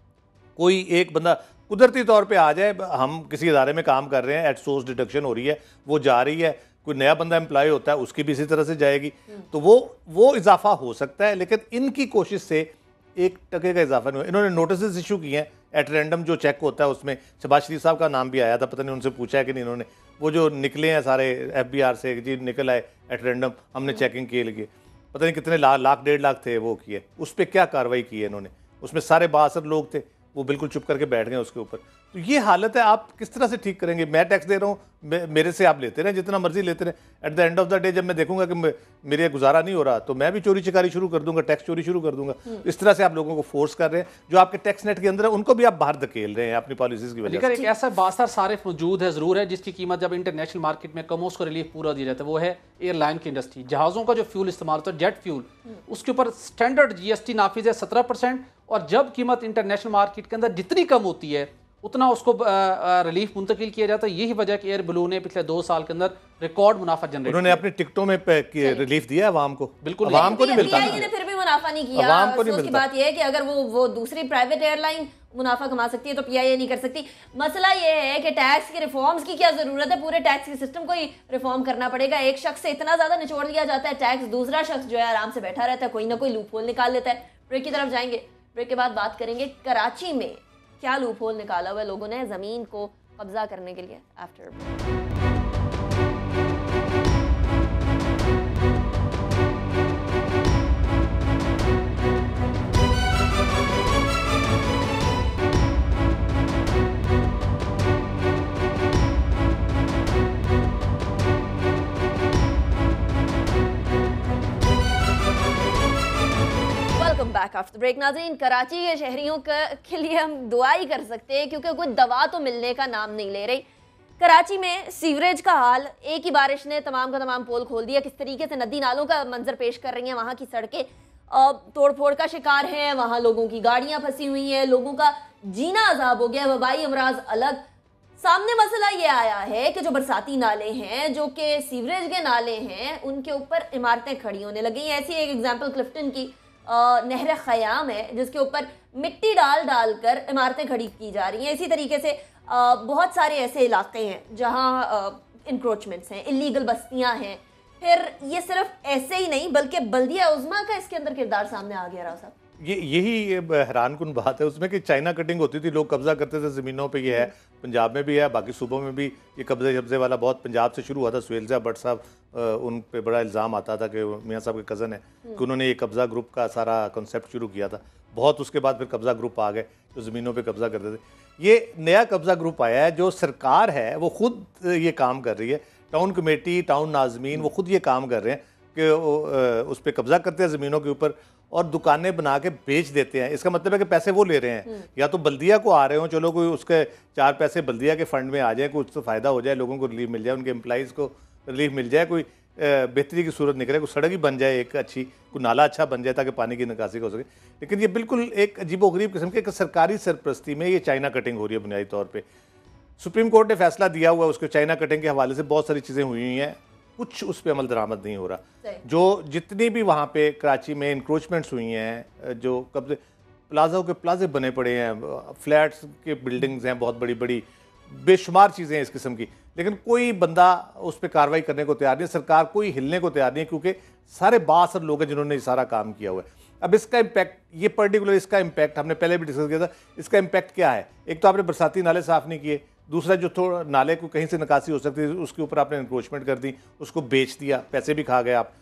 Speaker 3: कोई एक बंदा कुदरती तौर पे आ जाए, हम किसी इदारे में काम कर रहे हैं, एट सोर्स डिडक्शन हो रही है, वो जा रही है, कोई नया बंदा एम्प्लॉय होता है उसकी भी इसी तरह से जाएगी, तो वो इजाफा हो सकता है। लेकिन इनकी कोशिश से 1% का इजाफा नहीं हुआ। इन्होंने नोटिस इशू किए हैं एट रैंडम, जो चेक होता है उसमें शहबाज शरीफ साहब का नाम भी आया था, पता नहीं उनसे पूछा है कि नहीं इन्होंने, वो जो निकले हैं सारे FBR से, जी निकल आए एट रैंडम, हमने चेकिंग के लिए पता नहीं कितने लाख 1.5 लाख थे वो किए, उस पर क्या कार्रवाई की है इन्होंने। उसमें सारे बासर लोग थे, वो बिल्कुल चुप करके बैठ गए उसके ऊपर। तो ये हालत है, आप किस तरह से ठीक करेंगे। मैं टैक्स दे रहा हूँ, मेरे से आप लेते रहें जितना मर्जी लेते रहें, at the end of the day जब मैं देखूंगा कि मेरे गुजारा नहीं हो रहा तो मैं भी चोरी चकारी शुरू कर दूंगा, टैक्स चोरी शुरू कर दूंगा। इस तरह से आप लोगों को फोर्स कर रहे हैं, जो आपके टैक्स नेट के अंदर है उनको भी आप बाहर धकेल रहे हैं अपनी पॉलिसीज की वजह से।
Speaker 2: एक ऐसा बासर सारिफ मौजूद है ज़रूर है जिसकी कीमत जब इंटरनेशनल मार्केट में कम हो उसको रिलीफ पूरा दिया जाता है, वो है एयरलाइन की इंडस्ट्री। जहाज़ों का जो फ्यूल इस्तेमाल होता है, जेट फ्यूल, उसके ऊपर स्टैंडर्ड GST नाफिज है 17%, और जब कीमत इंटरनेशनल मार्केट के अंदर जितनी कम होती है उतना उसको रिलीफ मुंतकिल किया जाता है। यही वजह कि एयर बलू ने पिछले 2 साल के अंदर रिकॉर्ड मुनाफा जनरेट, उन्होंने
Speaker 3: अपनी टिकटों में रिलीफ दिया आवाम को,
Speaker 2: बिल्कुल
Speaker 3: आवाम को नहीं मिलता,
Speaker 1: फिर भी मुनाफा नहीं किया।
Speaker 3: आवाम को नहीं
Speaker 1: मिलता। बात यह है कि अगर वो दूसरी प्राइवेट एयरलाइन मुनाफा कमा सकती है तो PIA नहीं कर सकती। मसला ये है कि टैक्स के रिफॉर्म्स की क्या जरूरत है, पूरे टैक्स के सिस्टम को ही रिफॉर्म करना पड़ेगा। एक शख्स से इतना ज्यादा निचोड़ लिया जाता है टैक्स, दूसरा शख्स जो है आराम से बैठा रहता है, कोई ना कोई लूपहोल निकाल लेता है। ब्रेक की तरफ जाएंगे, ब्रेक के बाद बात करेंगे कराची में क्या लूप होल निकाला हुआ है लोगों ने ज़मीन को कब्जा करने के लिए। After back after break. नाज़रीन, कराची के शहरियों के लिए हम दुआ ही कर सकते हैं क्योंकि कोई दवा तो मिलने का नाम नहीं ले रही। कराची में सीवरेज का हाल, एक ही बारिश ने तमाम का तमाम पोल खोल दिया। किस तरीके से नदी नालों का मंजर पेश कर रही हैं, वहाँ की सड़कें तोड़ फोड़ का शिकार हैं, वहाँ लोगों की गाड़ियाँ फंसी हुई हैं, लोगों का जीना अजाब हो गया, वबाई अमराज अलग। सामने मसला ये आया है कि जो बरसाती नाले हैं, जो कि सीवरेज के नाले हैं, उनके ऊपर इमारतें खड़ी होने लगी हैं। ऐसी एक एग्जाम्पल क्लिफ्टन की नहर ख़याम है जिसके ऊपर मिट्टी डाल डाल कर इमारतें खड़ी की जा रही हैं। इसी तरीके से बहुत सारे ऐसे इलाके हैं जहां इंक्रोचमेंट्स हैं, इलीगल बस्तियां हैं। फिर ये सिर्फ ऐसे ही नहीं बल्कि बल्दिया उज़्मा का इसके अंदर किरदार सामने आ गया। राव साहब,
Speaker 3: यही हैरानकुन बात है उसमें कि चाइना कटिंग होती थी, लोग कब्जा करते थे ज़मीनों पे। ये है पंजाब में भी है, बाकी सूबों में भी ये कब्जे शब्जे वाला बहुत पंजाब से शुरू हुआ था। सुहेल भट्ट साहब, उन पे बड़ा इल्ज़ाम आता था कि मियाँ साहब के कज़न है कि उन्होंने ये कब्ज़ा ग्रुप का सारा कॉन्सेप्ट शुरू किया था। बहुत उसके बाद फिर कब्ज़ा ग्रुप आ गए जो ज़मीनों पे कब्ज़ा करते थे। ये नया कब्ज़ा ग्रुप आया है, जो सरकार है वो खुद ये काम कर रही है। टाउन कमेटी, टाउन नाज़मीन वो खुद ये काम कर रहे हैं कि उस पर कब्ज़ा करते हैं ज़मीनों के ऊपर और दुकानें बना के बेच देते हैं। इसका मतलब है कि पैसे वो ले रहे हैं, या तो बल्दिया को आ रहे हो, चलो कोई उसके 4 पैसे बल्दिया के फंड में आ जाए, कुछ तो फ़ायदा हो जाए, लोगों को रिलीफ मिल जाए, उनके एम्प्लॉइज़ को रिलीफ मिल जाए, कोई बेहतरी की सूरत निकले, कोई सड़क ही बन जाए एक अच्छी, कोई नाला अच्छा बन जाए ताकि पानी की निकासी हो सके। लेकिन ये बिल्कुल एक अजीबोगरीब किस्म के सरकारी सरपरस्ती में ये चाइना कटिंग हो रही है बुनियादी तौर पर। सुप्रीम कोर्ट ने फैसला दिया हुआ है उसके चाइना कटिंग के हवाले से, बहुत सारी चीज़ें हुई हुई हैं, कुछ उस पर अमल दरामद नहीं हो रहा। जो जितनी भी वहाँ पे कराची में इंक्रोचमेंट्स हुई हैं, जो कब्जे प्लाजा के प्लाजे बने पड़े हैं, फ्लैट्स के बिल्डिंग्स हैं बहुत बड़ी बड़ी, बेशुमार चीज़ें हैं इस किस्म की, लेकिन कोई बंदा उस पर कार्रवाई करने को तैयार नहीं, सरकार कोई हिलने को तैयार नहीं है, क्योंकि सारे बासर लोग हैं जिन्होंने ये सारा काम किया हुआ है। अब इसका इम्पैक्ट, ये पर्टिकुलर इसका इम्पैक्ट हमने पहले भी डिस्कस किया था, इसका इम्पैक्ट क्या है? एक तो आपने बरसाती नाले साफ़ नहीं किए, दूसरा जो थोड़ा नाले को कहीं से निकासी हो सकती है उसके ऊपर आपने इंक्रोचमेंट कर दी, उसको बेच दिया, पैसे भी खा गए आप,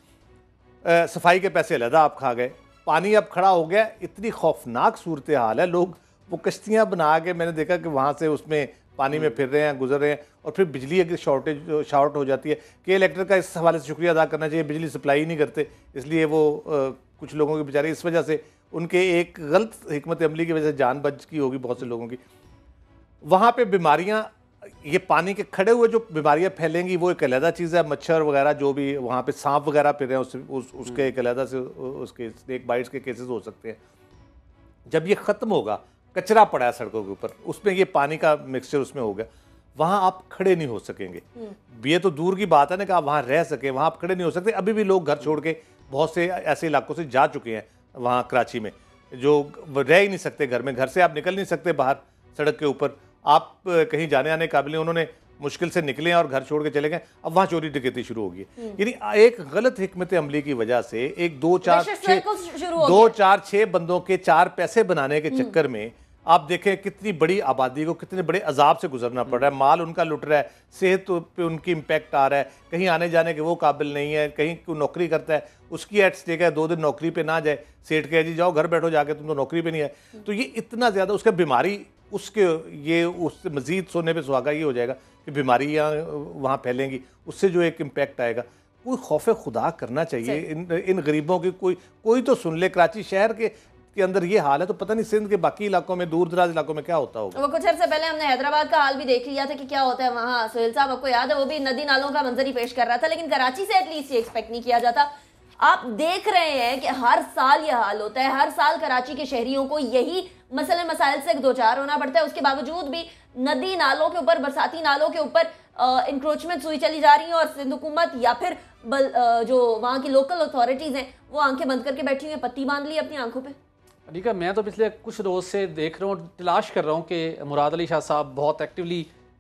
Speaker 3: सफाई के पैसे अलग आप खा गए, पानी अब खड़ा हो गया। इतनी खौफनाक सूरत हाल है, लोग वो कश्तियाँ बना के, मैंने देखा कि वहाँ से उसमें पानी में फिर रहे हैं, गुजर रहे हैं, और फिर बिजली की शॉर्ट हो जाती है। के इलेक्ट्रिक का इस हवाले से शुक्रिया अदा करना चाहिए, बिजली सप्लाई ही नहीं करते, इसलिए वो कुछ लोगों के बेचारे इस वजह से, उनके एक गलत हिकमत अमली की वजह से जान बच की होगी बहुत से लोगों की। वहाँ पे बीमारियाँ, ये पानी के खड़े हुए जो बीमारियाँ फैलेंगी वो एक अलहदा चीज़ है। मच्छर वगैरह जो भी वहाँ पे, सांप वगैरह फिर रहे हैं, उसके एक अलहदा से उसके स्नेक बाइट्स के केसेस हो सकते हैं। जब ये ख़त्म होगा, कचरा पड़ा है सड़कों के ऊपर, उसमें ये पानी का मिक्सचर उसमें हो गया, वहाँ आप खड़े नहीं हो सकेंगे। ये तो दूर की बात है ना कि आप वहाँ रह सकें, वहाँ आप खड़े नहीं हो सकते। अभी भी लोग घर छोड़ के बहुत से ऐसे इलाकों से जा चुके हैं वहाँ कराची में, जो रह ही नहीं सकते घर में, घर से आप निकल नहीं सकते बाहर, सड़क के ऊपर आप कहीं जाने आने काबिल, उन्होंने मुश्किल से निकले और घर छोड़ के चले गए। अब वहाँ चोरी डकैती शुरू होगी। यानी एक गलत हिकमत अमली की वजह से एक 2-4-6 बंदों के 4 पैसे बनाने के चक्कर में आप देखें कितनी बड़ी आबादी को कितने बड़े अजाब से गुजरना पड़ रहा है। माल उनका लुट रहा है, सेहत पे उनकी इम्पैक्ट आ रहा है, कहीं आने जाने के वो काबिल नहीं है, कहीं कोई नौकरी करता है उसकी एट स्टेक है, 2 दिन नौकरी पे ना जाए, सेठ कहे जी जाओ घर बैठो जाके, तुम तो नौकरी पे नहीं है। तो ये इतना ज़्यादा उसका बीमारी, उसके ये उससे मज़ीद सोने पे सुहागा ये हो जाएगा कि बीमारियाँ वहाँ फैलेंगी, उससे जो एक इम्पैक्ट आएगा। कोई खौफ खुदा करना चाहिए इन गरीबों की, कोई तो सुन ले। कराची शहर के अंदर ये हाल है, तो पता नहीं सिंध के बाकी इलाकों में, दूर दराज इलाकों में क्या होता होगा।
Speaker 1: वो कुछ अर्से पहले हमने हैदराबाद का हाल भी देख लिया था कि क्या होता है वहाँ। सुहेल साहब, आपको याद है, वो भी नदी नालों का मंजर ही पेश कर रहा था, लेकिन कराची से एटलीस्ट ये एक्सपेक्ट नहीं किया जाता। आप देख रहे हैं कि हर साल यह हाल होता है, हर साल कराची के शहरियों को यही मसले मसाइल से दो चार होना पड़ता है। उसके बावजूद भी नदी नालों के ऊपर, बरसाती नालों के ऊपर इंक्रोचमेंट हुई चली जा रही है, और सिंध हुकूमत या फिर जो वहाँ की लोकल अथॉरिटीज़ हैं वो आंखें बंद करके बैठी हुई हैं, पत्ती बांध ली अपनी आंखों पे।
Speaker 2: अनिका, मैं तो पिछले कुछ रोज़ से देख रहा हूँ, तलाश कर रहा हूँ कि मुराद अली शाह साहब बहुत एक्टिवली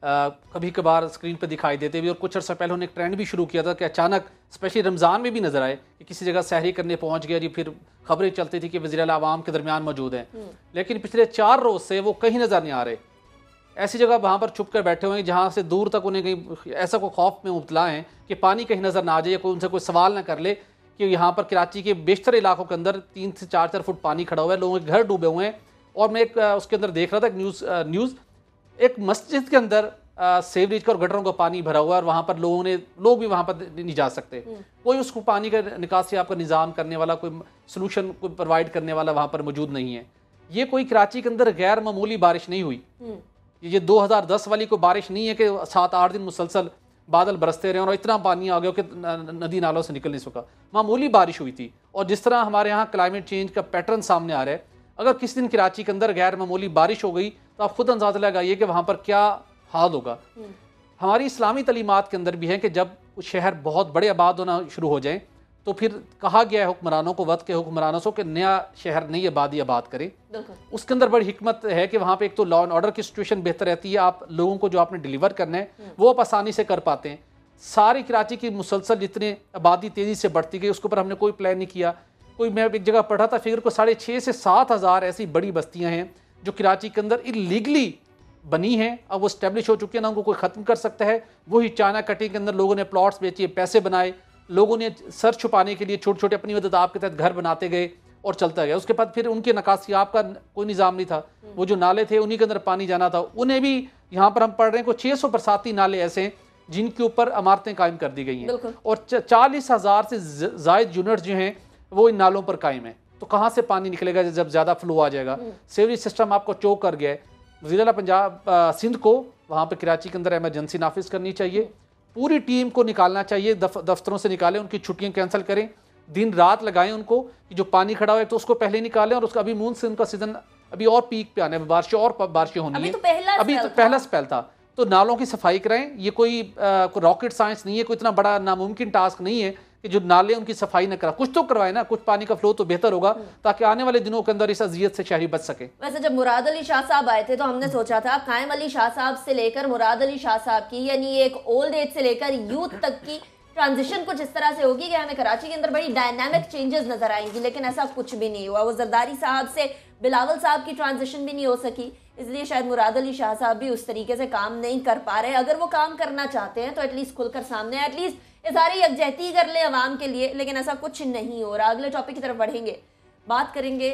Speaker 2: कभी कभार स्क्रीन पर दिखाई देते भी, और कुछ अर्सा पहले उन्होंने एक ट्रेंड भी शुरू किया था कि अचानक स्पेशली रमज़ान में भी नजर आए कि किसी जगह सहरी करने पहुंच गया जी, फिर खबरें चलती थी कि वज़ीर-ए-आला आवाम के दरमियान मौजूद हैं, लेकिन पिछले 4 रोज़ से वो कहीं नज़र नहीं आ रहे। ऐसी जगह वहाँ पर छुप कर बैठे हुए हैं जहाँ से दूर तक उन्हें कहीं ऐसा कोई खौफ में मुबतला हैं कि पानी कहीं नज़र ना आ जाए, कोई उनसे कोई सवाल ना कर ले कि यहाँ पर कराची के बेशतर इलाकों के अंदर 3 से 4 फुट पानी खड़ा हुआ है, लोगों के घर डूबे हुए हैं। और मैं एक उसके अंदर देख रहा था एक न्यूज़ एक मस्जिद के अंदर सेवरेज का और गटरों का पानी भरा हुआ है, और वहाँ पर लोग भी वहाँ पर नहीं जा सकते। कोई उसको पानी का निकासी आपका निज़ाम करने वाला, कोई सोल्यूशन कोई प्रोवाइड करने वाला वहाँ पर मौजूद नहीं है। ये कोई कराची के अंदर गैर मामूली बारिश नहीं हुई, ये 2010 वाली कोई बारिश नहीं है कि 7-8 दिन मुसलसल बादल बरसते रहे और इतना पानी आ गया कि नदी नालों से निकल नहीं सका। मामूली बारिश हुई थी। और जिस तरह हमारे यहाँ क्लाइमेट चेंज का पैटर्न सामने आ रहा है, अगर किसी दिन कराची के अंदर गैर मामूली बारिश हो गई तो आप खुद अंदाजा लगाइए कि वहाँ पर क्या हाल होगा। हमारी इस्लामी तलीमात के अंदर भी है कि जब शहर बहुत बड़े आबाद होना शुरू हो जाएं तो फिर कहा गया है हुक्मरानों को, वक्त के हुक्मरानों को, कि नया शहर नई आबादी आबाद करें। उसके अंदर बड़ी हिकमत है कि वहाँ पे एक तो लॉ एंड ऑर्डर की सिचुएशन बेहतर रहती है, आप लोगों को जो आपने डिलीवर करना है वो आप आसानी से कर पाते हैं। सारी कराची की मुसलसल जितने आबादी तेज़ी से बढ़ती गई उसके ऊपर हमने कोई प्लान नहीं किया। मैं एक जगह पढ़ा था फिगर को 6,500 से 7,000 ऐसी बड़ी बस्तियाँ हैं जो कराची के अंदर इलीगली बनी हैं, अब वो स्टैब्लिश हो चुकी है ना, उनको कोई ख़त्म कर सकता है। वही चाइना कटिंग के अंदर लोगों ने प्लॉट्स बेचे, पैसे बनाए, लोगों ने सर छुपाने के लिए छोटे छोटे अपनी मदद आपके तहत घर बनाते गए और चलता गया। उसके बाद फिर उनके निकासियाब का कोई निज़ाम नहीं था, वो जो नाले थे उन्हीं के अंदर पानी जाना था, उन्हें भी यहाँ पर हम पढ़ रहे हैं को 600 बरसाती नाले ऐसे हैं जिनके ऊपर इमारतें कायम कर दी गई हैं और 40,000 से ज़ायद यूनिट्स जो हैं वो इन नालों पर कायम है। तो कहाँ से पानी निकलेगा जब ज़्यादा फ्लो आ जाएगा? सेवरेज सिस्टम आपको चोक कर गया है। वज़ीर-ए-आला पंजाब सिंध को वहाँ पर कराची के अंदर इमरजेंसी नाफिज करनी चाहिए, पूरी टीम को निकालना चाहिए, दफ्तरों से निकालें, उनकी छुट्टियां कैंसिल करें, दिन रात लगाएं उनको कि जो पानी खड़ा हुआ है तो उसको पहले निकालें। और उसका अभी मानसून का सीजन अभी और पीक पे आने में बारिशें होनी है, अभी तो पहला स्पेल था, तो नालों की सफाई कराएं। ये कोई रॉकेट साइंस नहीं है, कोई इतना बड़ा नामुमकिन टास्क नहीं है कि जो नाले उनकी सफाई न करा, कुछ तो करवाए ना, कुछ पानी का फ्लो तो बेहतर होगा ताकि आने वाले दिनों के अंदर इस अजियत से शहरी बच सके।
Speaker 1: वैसे जब मुराद अली शाह साहब आए थे तो हमने सोचा था कायम अली शाह साहब से लेकर मुराद अली शाह साहब की, यानी एक ओल्ड एज से लेकर यूथ तक की ट्रांजिशन कुछ इस तरह से होगी कि हमें कराची के अंदर बड़ी डायनामिक चेंजेस नजर आएंगी, लेकिन ऐसा कुछ भी नहीं हुआ। वो जरदारी साहब से बिलावल साहब की ट्रांजिशन भी नहीं हो सकी, इसलिए शायद मुराद अली शाह साहब भी उस तरीके से काम नहीं कर पा रहे। अगर वो काम करना चाहते हैं तो एटलीस्ट खुलकर सामने एटलीस्ट इज़हार यकजहती कर ले अवाम के लिए, लेकिन ऐसा कुछ नहीं हो रहा। अगले टॉपिक की तरफ बढ़ेंगे, बात करेंगे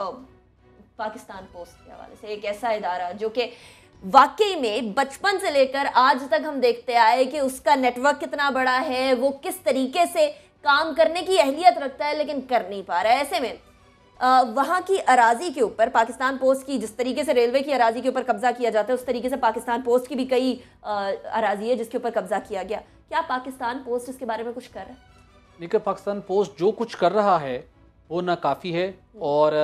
Speaker 1: पाकिस्तान पोस्ट के हवाले से। एक ऐसा इदारा जो कि वाकई में बचपन से लेकर आज तक हम देखते आए कि उसका नेटवर्क कितना बड़ा है, वो किस तरीके से काम करने की अहलियत रखता है लेकिन कर नहीं पा रहा है। ऐसे में वहाँ की अराजी के ऊपर पाकिस्तान पोस्ट की, जिस तरीके से रेलवे की अराजी के ऊपर कब्जा किया जाता है उस तरीके से पाकिस्तान पोस्ट की भी कई अराजी है जिसके ऊपर कब्जा किया गया। क्या पाकिस्तान पोस्ट इसके बारे में कुछ कर रहा है?
Speaker 2: देखिए, पाकिस्तान पोस्ट जो कुछ कर रहा है वो नाकाफ़ी है, और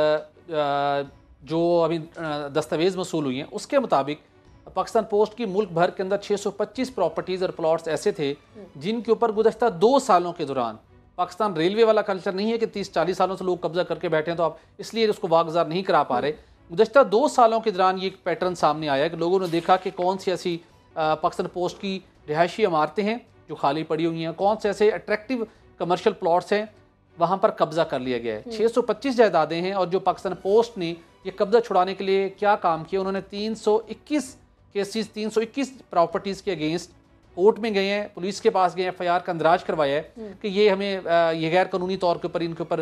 Speaker 2: जो अभी दस्तावेज़ मसूल हुई हैं उसके मुताबिक पाकिस्तान पोस्ट की मुल्क भर के अंदर 625 प्रॉपर्टीज़ और प्लॉट्स ऐसे थे जिनके ऊपर गुज़श्ता 2 सालों के दौरान, पाकिस्तान रेलवे वाला कल्चर नहीं है कि 30-40 सालों से लोग कब्जा करके बैठे हैं तो आप इसलिए उसको वागुज़ार नहीं करा पा रहे। गुज़श्ता 2 सालों के दौरान ये एक पैटर्न सामने आया कि लोगों ने देखा कि कौन सी ऐसी पाकिस्तान पोस्ट की रिहायशी इमारतें हैं जो खाली पड़ी हुई हैं, कौन से ऐसे अट्रैक्टिव कमर्शियल प्लॉट्स हैं, वहाँ पर कब्जा कर लिया गया है। 625 जायदादें हैं, और जो पाकिस्तान पोस्ट ने ये कब्जा छुड़ाने के लिए क्या काम किया, उन्होंने 321 केसेस 321 प्रॉपर्टीज़ के अगेंस्ट कोर्ट में गए हैं, पुलिस के पास गए, FIR का अंदराज करवाया है कि ये हमें ये गैर कानूनी तौर के ऊपर इनके ऊपर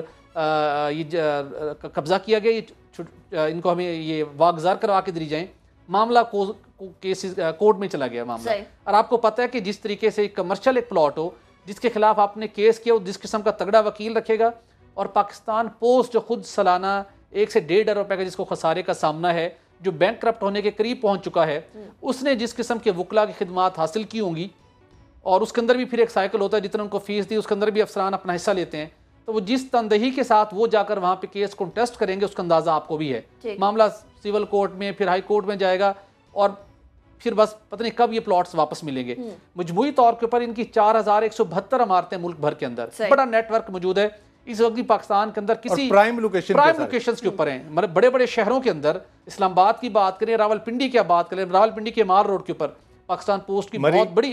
Speaker 2: कब्जा किया गया, इनको हमें ये वागुज़ार करवा के दी जाए। मामला केसेस कोर्ट में चला गया मामला। और आपको पता है कि जिस तरीके से कमर्शियल एक प्लॉट हो जिसके खिलाफ आपने केस किया, वो जिस किस्म का तगड़ा वकील रखेगा, और पाकिस्तान पोस्ट जो खुद सालाना 1 से 1.5 अरब रुपए का जिसको खसारे का सामना है, जो बैंक करप्ट होने के करीब पहुंच चुका है, उसने जिस किस्म के वकला की खिदमात हासिल की होंगी, और उसके अंदर भी फिर एक साइकिल होता है, जितना उनको फीस दी उसके अंदर भी अफसरान अपना हिस्सा लेते हैं, तो वो जिस तनदही के साथ वो जाकर वहाँ पे केस कंटेस्ट करेंगे उसका अंदाजा आपको भी है। मामला सिविल कोर्ट में, फिर हाई कोर्ट में जाएगा, और फिर बस पता नहीं कब ये प्लॉट्स वापस मिलेंगे। मजमूई तौर के ऊपर इनकी 4172 इमारतें मुल्क भर के अंदर, बड़ा नेटवर्क मौजूद है इस वक्त भी पाकिस्तान के अंदर, किसी प्राइम लोकेशंस के ऊपर हैं, मतलब बड़े बड़े शहरों के अंदर। इस्लामाबाद की बात करें, रावलपिंडी की बात करें, रावलपिंडी के माल रोड के ऊपर पाकिस्तान पोस्ट की बहुत बड़ी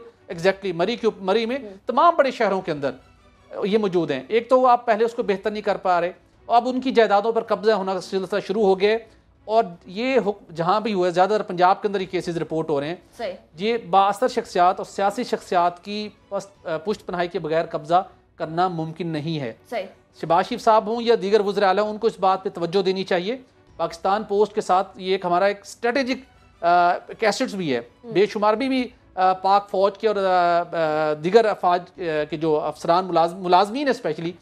Speaker 2: मरी में तमाम बड़े शहरों के अंदर ये मौजूद हैं। एक तो आप पहले उसको बेहतर नहीं कर पा रहे, अब उनकी जायदादों पर कब्जा होना सिलसिला शुरू हो गया, और ये जहाँ भी हुआ है ज़्यादातर पंजाब के अंदर ये केसेस रिपोर्ट हो रहे हैं। ये बाअसर शख्सियात और सियासी शख्सियात की पुष्ट पनाही के बगैर कब्जा करना मुमकिन नहीं है। शहबाज शरीफ साहब हों या दीगर वज़ीर आला, उनको इस बात पे तवज्जो देनी चाहिए। पाकिस्तान पोस्ट के साथ ये एक हमारा एक स्ट्रेटेजिक एसेट्स भी है, बेशुमार भी पाक फौज के और दीगर अफवाज के जो अफसरान मुलाजमीन है स्पेशली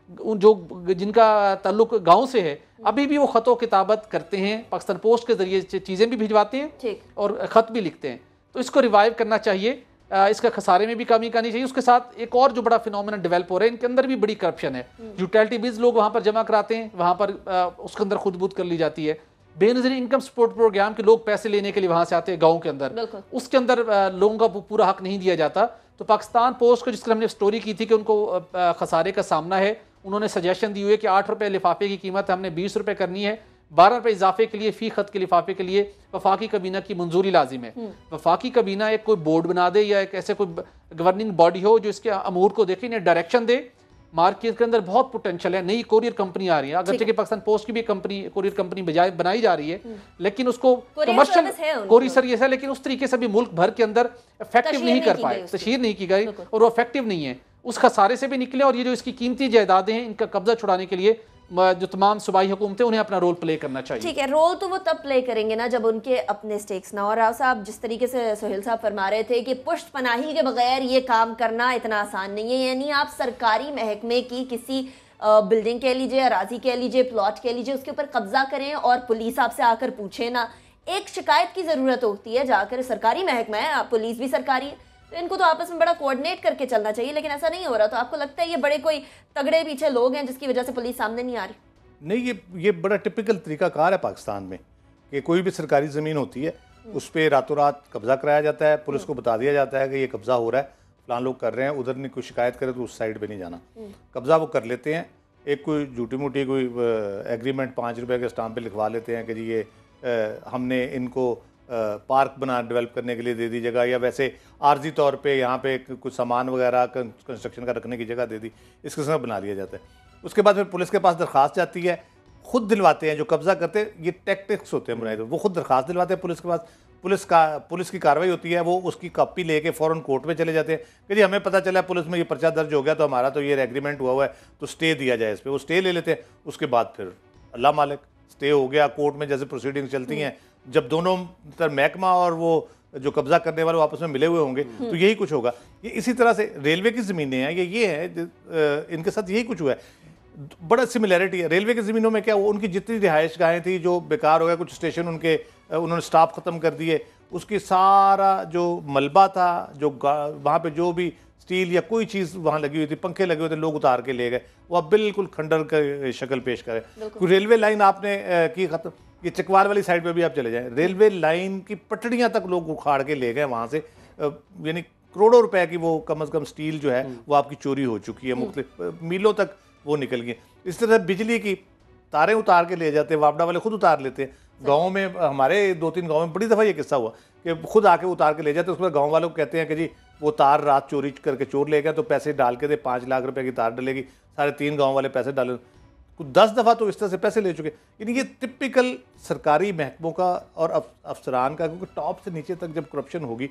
Speaker 2: जो जिनका ताल्लुक गाँव से है, अभी भी वो ख़तो किताबत करते हैं, पाकिस्तान पोस्ट के ज़रिए चीज़ें भी भिजवाते हैं और ख़त भी लिखते हैं। तो इसको रिवाइव करना चाहिए, इसका खसारे में भी कमी करनी चाहिए। उसके साथ एक और जो बड़ा फिनोमेना डेवलप हो रहा है, इनके अंदर भी बड़ी करप्शन है। यूटिलिटी बिल्स लोग वहाँ पर जमा कराते हैं, वहाँ पर उसके अंदर खुद बुद कर ली जाती है। बेनज़ीर इनकम सपोर्ट प्रोग्राम के लोग पैसे लेने के लिए वहाँ से आते हैं गाँव के अंदर, उसके अंदर लोगों का पूरा हक नहीं दिया जाता। तो पाकिस्तान पोस्ट को जिस तरह हमने स्टोरी की थी कि उनको खसारे का सामना है, उन्होंने सजेशन दी हुई है कि 8 रुपये लिफाफे की कीमत हमने 20 रुपये करनी है, 12 रुपये इजाफे के लिए फ़ी खत के लिफाफे के लिए वफाकी कबीना की मंजूरी लाजिम है। वफाकी कबीना एक कोई बोर्ड बना दे या एक ऐसे कोई गवर्निंग बॉडी हो जो इसके अमूर को देखे, इन्हें डायरेक्शन दे। मार्केट के अंदर बहुत पोटेंशियल है, नई कोरियर कंपनी आ रही है, अगर जगह पाकिस्तान पोस्ट की भी कंपनी कोरियर कंपनी बनाई जा रही है, लेकिन उसको कमर्शियल कोरियर सर्विस है, लेकिन उस तरीके से भी मुल्क भर के अंदर इफेक्टिव नहीं कर पाए, तशहीर नहीं की गई और वो इफेक्टिव नहीं है। उस खसारे से भी निकले और ये जो इसकी कीमती जायदादें हैं, इनका कब्जा छुड़ाने के लिए जो तमाम सूबाई हुकूमतें, उन्हें अपना रोल प्ले करना चाहिए।
Speaker 1: ठीक है, रोल तो वो तब प्ले करेंगे ना जब उनके अपने स्टेक्स ना। और राव साहब, जिस तरीके से सोहेल साहब फरमा रहे थे कि पुष्ट पनाही के बगैर ये काम करना इतना आसान नहीं है, यानी आप सरकारी महकमे की किसी बिल्डिंग कह लीजिए, अराजी कह लीजिए, प्लॉट कह लीजिए, उसके ऊपर कब्जा करें और पुलिस आपसे आकर पूछे ना। एक शिकायत की ज़रूरत होती है, जाकर सरकारी महकमा है, पुलिस भी सरकारी है, तो इनको तो आपस में बड़ा कोऑर्डिनेट करके चलना चाहिए, लेकिन ऐसा नहीं हो रहा। तो आपको लगता है ये बड़े कोई तगड़े पीछे लोग हैं जिसकी वजह से पुलिस सामने नहीं आ रही?
Speaker 3: नहीं, ये बड़ा टिपिकल तरीकाकार है पाकिस्तान में कि कोई भी सरकारी ज़मीन होती है उस पर रातों रात कब्जा कराया जाता है, पुलिस को बता दिया जाता है कि ये कब्जा हो रहा है, फलान लोग कर रहे हैं, उधर नहीं कोई शिकायत करे तो उस साइड पे नहीं जाना। कब्जा वो कर लेते हैं, एक कोई झूठी मूठी कोई एग्रीमेंट 5 रुपये के स्टाम्प पे लिखवा लेते हैं कि जी ये हमने इनको पार्क डेवलप करने के लिए दे दी जगह, या वैसे आर्जी तौर पे यहाँ पे कुछ सामान वगैरह कंस्ट्रक्शन का रखने की जगह दे दी, इस किस्म का बना लिया जाता है। उसके बाद फिर पुलिस के पास दरख्वास्त जाती है, खुद दिलवाते हैं जो कब्जा करते हैं, ये टैक्टिक्स होते हैं बनाए, वो खुद दरख्वास्त दिलवाते हैं पुलिस के पास, पुलिस की कार्रवाई होती है, वो उसकी कॉपी लेके फ़ौरन कोर्ट में चले जाते हैं कि जी हमें पता चला पुलिस में ये पर्चा दर्ज हो गया, तो हमारा तो ये एग्रीमेंट हुआ है, तो स्टे दिया जाए इस पर। वो स्टे ले लेते हैं, उसके बाद फिर अल्लाह मालिक स्टे हो गया। कोर्ट में जैसे प्रोसीडिंग चलती हैं, जब दोनों महकमा और वो जो कब्जा करने वाले आपस में मिले हुए होंगे तो यही कुछ होगा। ये इसी तरह से रेलवे की ज़मीनें हैं, ये है इनके साथ यही कुछ हुआ है। बड़ा सिमिलैरिटी है रेलवे की ज़मीनों में। क्या उनकी जितनी रिहाइश गाहें थी जो बेकार हो गया, कुछ स्टेशन उनके उन्होंने स्टाफ ख़त्म कर दिए, उसकी सारा जो मलबा था, जो वहाँ पे जो भी स्टील या कोई चीज़ वहाँ लगी हुई थी, पंखे लगे हुए थे, लोग उतार के ले गए, वो अब बिल्कुल खंडर का शक्ल पेश करे। कोई रेलवे लाइन आपने की ख़त्म, ये चकवाल वाली साइड पे भी आप चले जाएं, रेलवे लाइन की पटड़ियाँ तक लोग उखाड़ के ले गए वहाँ से, यानी करोड़ों रुपए की वो कम से कम स्टील जो है वो आपकी चोरी हो चुकी है, मुख्तलिफ मीलों तक वो निकल गई। इस तरह बिजली की तारें उतार के ले जाते हैं, वापडा वाले खुद उतार लेते हैं। गाँव में हमारे 2-3 गाँव में बड़ी दफ़ा ये किस्सा हुआ कि खुद आके उतार के ले जाते हैं। उसके बाद गाँव वालों को कहते हैं कि जी वो तार रात चोरी करके चोर ले गया, तो पैसे डाल के दे, 5 लाख रुपए की तार डलेगी, सारे 3 गाँव वाले पैसे डाले। कुछ 10 दफ़ा तो इस तरह से पैसे ले चुके। यानी ये टिपिकल सरकारी महकमों का और अफसरान का, क्योंकि टॉप से नीचे तक जब करप्शन होगी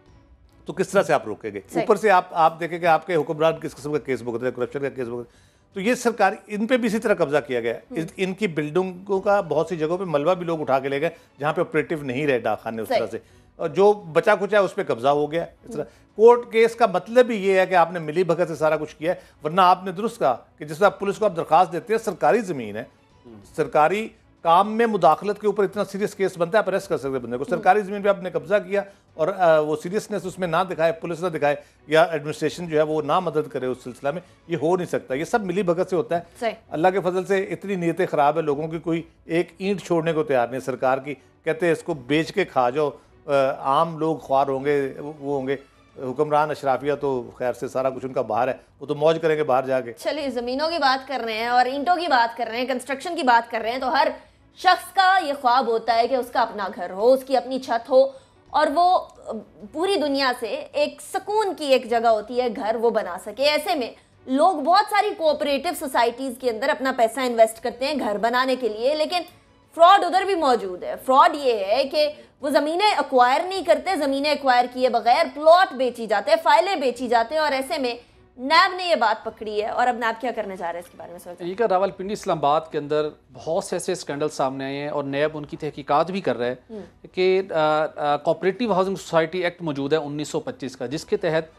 Speaker 3: तो किस तरह से आप रोकेंगे। ऊपर से आप देखें कि आपके हुक्मरान किस किस्म का केस भुगत रहे हैं, करप्शन का केस भुगत। तो ये सरकारी, इन पे भी इसी तरह कब्जा किया गया। इनकी बिल्डिंगों का बहुत सी जगहों पे मलबा भी लोग उठा के ले गए जहाँ पे ऑपरेटिव नहीं रहे डाक खाने उस तरह से, और जो बचा कुछ है उस पर कब्जा हो गया। इस तरह कोर्ट केस का मतलब ही ये है कि आपने मिली भगत से सारा कुछ किया है। वरना आपने दुरुस्त कहा कि जिस तरह पुलिस को आप दरख्वास्त देते हैं, सरकारी ज़मीन है, सरकारी काम में मुदाखलत के ऊपर इतना सीरियस केस बनता है, आप अरेस्ट कर सकते बंदे को। सरकारी ज़मीन पे आपने कब्जा किया और वो सीरियसनेस उसमें ना दिखाए, पुलिस ना दिखाए, या एडमिनिस्ट्रेशन जो है वो ना मदद करे उस सिलसिला में, ये हो नहीं सकता। ये सब मिली भगत से होता है। अल्लाह के फजल से इतनी नीयतें ख़राब है लोगों की, कोई एक ईंट छोड़ने को तैयार नहीं सरकार की। कहते हैं इसको बेच के खा जाओ, आम लोग ख्वार होंगे, वो होंगे। हुक्मरान अशराफिया तो खैर से सारा कुछ उनका बाहर है, वो तो मौज करेंगे बाहर जाके।
Speaker 1: चलिए, ज़मीनों की बात कर रहे हैं और ईंटों की बात कर रहे हैं, कंस्ट्रक्शन की बात कर रहे हैं, तो हर शख्स का ये ख्वाब होता है कि उसका अपना घर हो, उसकी अपनी छत हो, और वो पूरी दुनिया से एक सुकून की एक जगह होती है घर, वो बना सके। ऐसे में लोग बहुत सारी कोऑपरेटिव सोसाइटीज के अंदर अपना पैसा इन्वेस्ट करते हैं घर बनाने के लिए, लेकिन फ्रॉड उधर भी मौजूद है। फ्रॉड ये है कि वो ज़मीनें एक्वायर नहीं करते, ज़मीनें एक्वायर किए बगैर प्लॉट बेची जाते हैं, फाइलें बेची जाते हैं, और ऐसे में नैब ने ये बात पकड़ी है। और अब नैब क्या करने जा रहे हैं इसके बारे में सोचें।
Speaker 2: ये रावलपिंडी इस्लामाबाद के अंदर बहुत से ऐसे स्कैंडल सामने आए हैं और नैब उनकी तहकीकात भी कर रहा है कि कोऑपरेटिव हाउसिंग सोसाइटी एक्ट मौजूद है 1925 का, जिसके तहत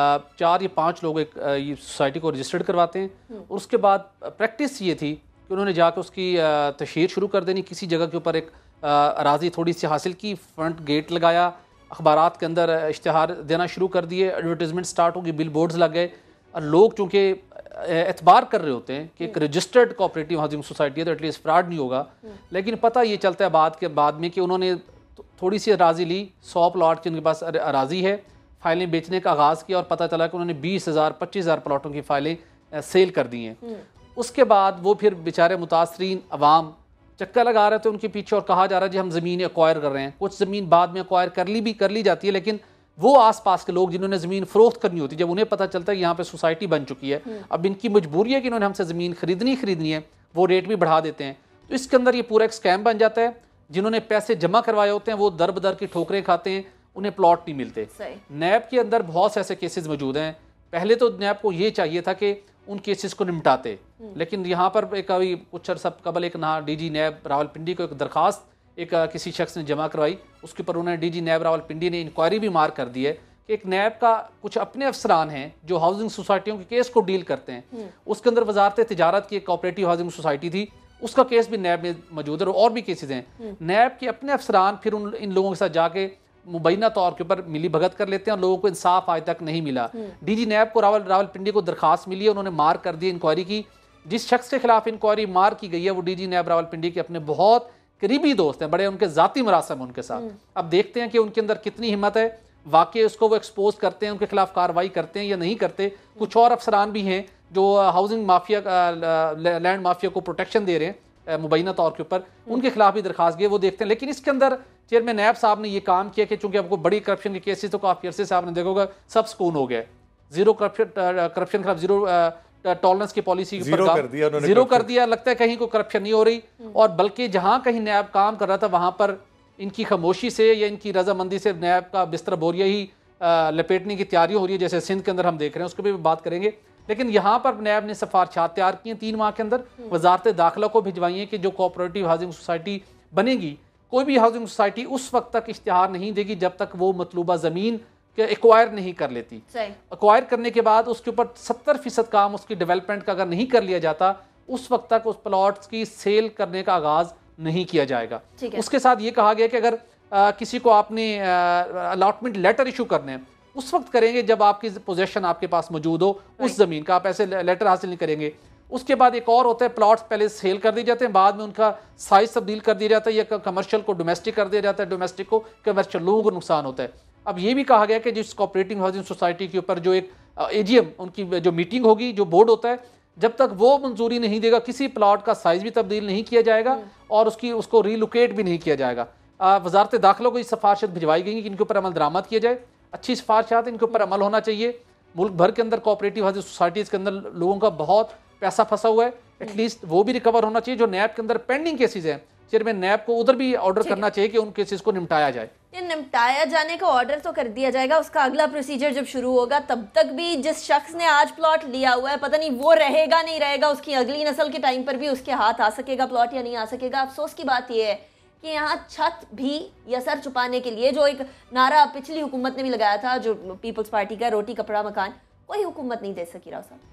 Speaker 2: 4 या 5 लोग एक ये सोसाइटी को रजिस्टर्ड करवाते हैं। और उसके बाद प्रैक्टिस ये थी कि उन्होंने जाकर उसकी तशहीर शुरू कर देनी, किसी जगह के ऊपर एक अराजी थोड़ी सी हासिल की, फ्रंट गेट लगाया, अखबारात के अंदर इश्तिहार देना शुरू कर दिए, एडवर्टीजमेंट स्टार्ट होगी, बिल बोर्ड्स लग गए। और लोग चूँकि एतबार कर रहे होते हैं कि एक रजिस्टर्ड कोऑपरेटिव हाउसिंग सोसाइटी है तो एटलीस्ट फ्रॉड नहीं होगा, लेकिन पता ये चलता है बाद में कि उन्होंने थोड़ी सी अराजी ली, 100 प्लॉट की उनके पास अराजी है, फाइलें बेचने का आगाज़ किया और पता चला कि उन्होंने 20,000 25,000 प्लॉटों की फाइलें सेल कर दी हैं। उसके बाद वो फिर बेचारे मुतासरीन अवाम चक्कर लगा रहे थे उनके पीछे और कहा जा रहा है जी हम ज़मीन एक्वायर कर रहे हैं। कुछ ज़मीन बाद में एक्वायर कर ली जाती है, लेकिन वो आसपास के लोग जिन्होंने ज़मीन फ़रोख्त करनी होती है, जब उन्हें पता चलता है कि यहाँ पे सोसाइटी बन चुकी है, अब इनकी मजबूरी है कि इन्होंने हमसे ज़मीन खरीदनी है, वो रेट भी बढ़ा देते हैं। तो इसके अंदर ये पूरा एक स्कैम बन जाता है। जिन्होंने पैसे जमा करवाए होते हैं वो दर बदर की ठोकरें खाते हैं, उन्हें प्लॉट नहीं मिलते। नैब के अंदर बहुत से ऐसे केसेस मौजूद हैं। पहले तो नैब को ये चाहिए था कि उन केसेस को निपटाते, लेकिन यहाँ पर एक अभी कुछ अर्सा कबल एक डीजी नैब रावलपिंडी को एक दरखास्त एक किसी शख्स ने जमा करवाई, उसके ऊपर उन्होंने डीजी नैब रावलपिंडी ने इंक्वायरी भी मार कर दी है कि एक नैब का कुछ अपने अफसरान हैं जो हाउसिंग सोसाइटियों के केस को डील करते हैं। उसके अंदर वजारत तिजारत की एक कोऑपरेटिव हाउसिंग सोसाइटी थी, उसका केस भी नैब में मौजूद है और भी केसेज हैं। नैब के अपने अफसरान फिर इन लोगों के साथ जाके मुबैना तौर के ऊपर मिली भगत कर लेते हैं और लोगों को इंसाफ आज तक नहीं मिला। डीजी नैब को रावलपिंडी को दरखास्त मिली है, उन्होंने मार कर दी इंक्वायरी की। जिस शख्स के खिलाफ इंक्वायरी मार की गई है वो डीजी नैब रावलपिंडी के अपने बहुत करीबी दोस्त हैं, बड़े उनके ज़ाती मरासम उनके साथ। अब देखते हैं कि उनके अंदर कितनी हिम्मत है, वाकई उसको वो एक्सपोज करते हैं, उनके खिलाफ कार्रवाई करते हैं या नहीं करते। कुछ और अफसरान भी हैं जो हाउसिंग माफिया लैंड माफिया को प्रोटेक्शन दे रहे हैं मुबैना तौर के ऊपर, उनके खिलाफ भी दरखास्त गए, वो देखते हैं। लेकिन इसके अंदर चेयरमैन नैब साहब ने ये काम किया कि चूंकि आपको बड़ी करप्शन के केसेस तो काफ़ी अरसे से आपने देखा होगा सब सुकून हो गया, जीरो करप्शन खिलाफ जीरो टॉलरेंस की पॉलिसी जीरो कर दिया। लगता है कहीं कोई करप्शन नहीं हो रही, और बल्कि जहां कहीं नैब काम कर रहा था वहां पर इनकी खामोशी से या इनकी रजामंदी से नैब का बिस्तर बोरिया ही लपेटने की तैयारी हो रही है, जैसे सिंध के अंदर हम देख रहे हैं, उसके भी बात करेंगे। लेकिन यहाँ पर नैब ने सिफारिशात तैयार की हैं 3 माह के अंदर, वजारत दाखिला को भिजवाई है कि जो कोऑपरेटिव हाउसिंग सोसाइटी बनेगी, कोई भी हाउसिंग सोसाइटी उस वक्त तक इश्तिहार नहीं देगी जब तक वो मतलूबा ज़मीन एक्वायर नहीं कर लेती। एक्वायर करने के बाद उसके ऊपर 70% काम उसकी डेवलपमेंट का अगर नहीं कर लिया जाता, उस वक्त तक उस प्लॉट्स की सेल करने का आगाज नहीं किया जाएगा। उसके साथ ये कहा गया कि अगर किसी को आपने अलॉटमेंट लेटर इशू करने हैं उस वक्त करेंगे जब आपकी पोजेशन आपके पास मौजूद हो उस जमीन का, आप ऐसे लेटर हासिल नहीं करेंगे। उसके बाद एक और होता है, प्लॉट्स पहले सेल कर दिए जाते हैं, बाद में उनका साइज तब्दील कर दिया जाता है, या कमर्शियल को डोमेस्टिक कर दिया जाता है, डोमेस्टिक को कमर्शियल, लोगों को नुकसान होता है। अब ये भी कहा गया कि जिस कोऑपरेटिव हाउसिंग सोसाइटी के ऊपर जो एक एजीएम उनकी जो मीटिंग होगी, जो बोर्ड होता है, जब तक वो मंजूरी नहीं देगा किसी प्लॉट का साइज भी तब्दील नहीं किया जाएगा और उसको रीलोकेट भी नहीं किया जाएगा। वजारत दाखिला को ये सिफारिशत भिजवाई गई कि इनके ऊपर अमल दरामद किया जाए। अच्छी सिफारिशात, इनके ऊपर अमल होना चाहिए। मुल्क भर के अंदर कोऑपरेटिव हाउसिंग सोसाइटीज़ के अंदर लोगों का बहुत पैसा फंसा हुआ है, एटलीस्ट वो भी रिकवर होना चाहिए। जो नैब के अंदर पेंडिंग केसेस हैं, चेयरमैन नैब को उधर भी ऑर्डर करना चाहिए कि उन केसेस को निपटाया जाए।
Speaker 1: ये निपटाया जाने का ऑर्डर तो कर दिया जाएगा, उसका अगला प्रोसीजर जब शुरू होगा तब तक भी जिस शख्स ने आज प्लॉट लिया हुआ है पता नहीं वो रहेगा नहीं रहेगा, उसकी अगली नस्ल के टाइम पर भी उसके हाथ आ सकेगा प्लॉट या नहीं आ सकेगा। अफसोस की बात यह है कि यहाँ छत भी या सर छुपाने के लिए जो एक नारा पिछली हुकूमत ने भी लगाया था, जो पीपल्स पार्टी का, रोटी कपड़ा मकान, कोई हुकूमत नहीं दे सकी। राव साहब,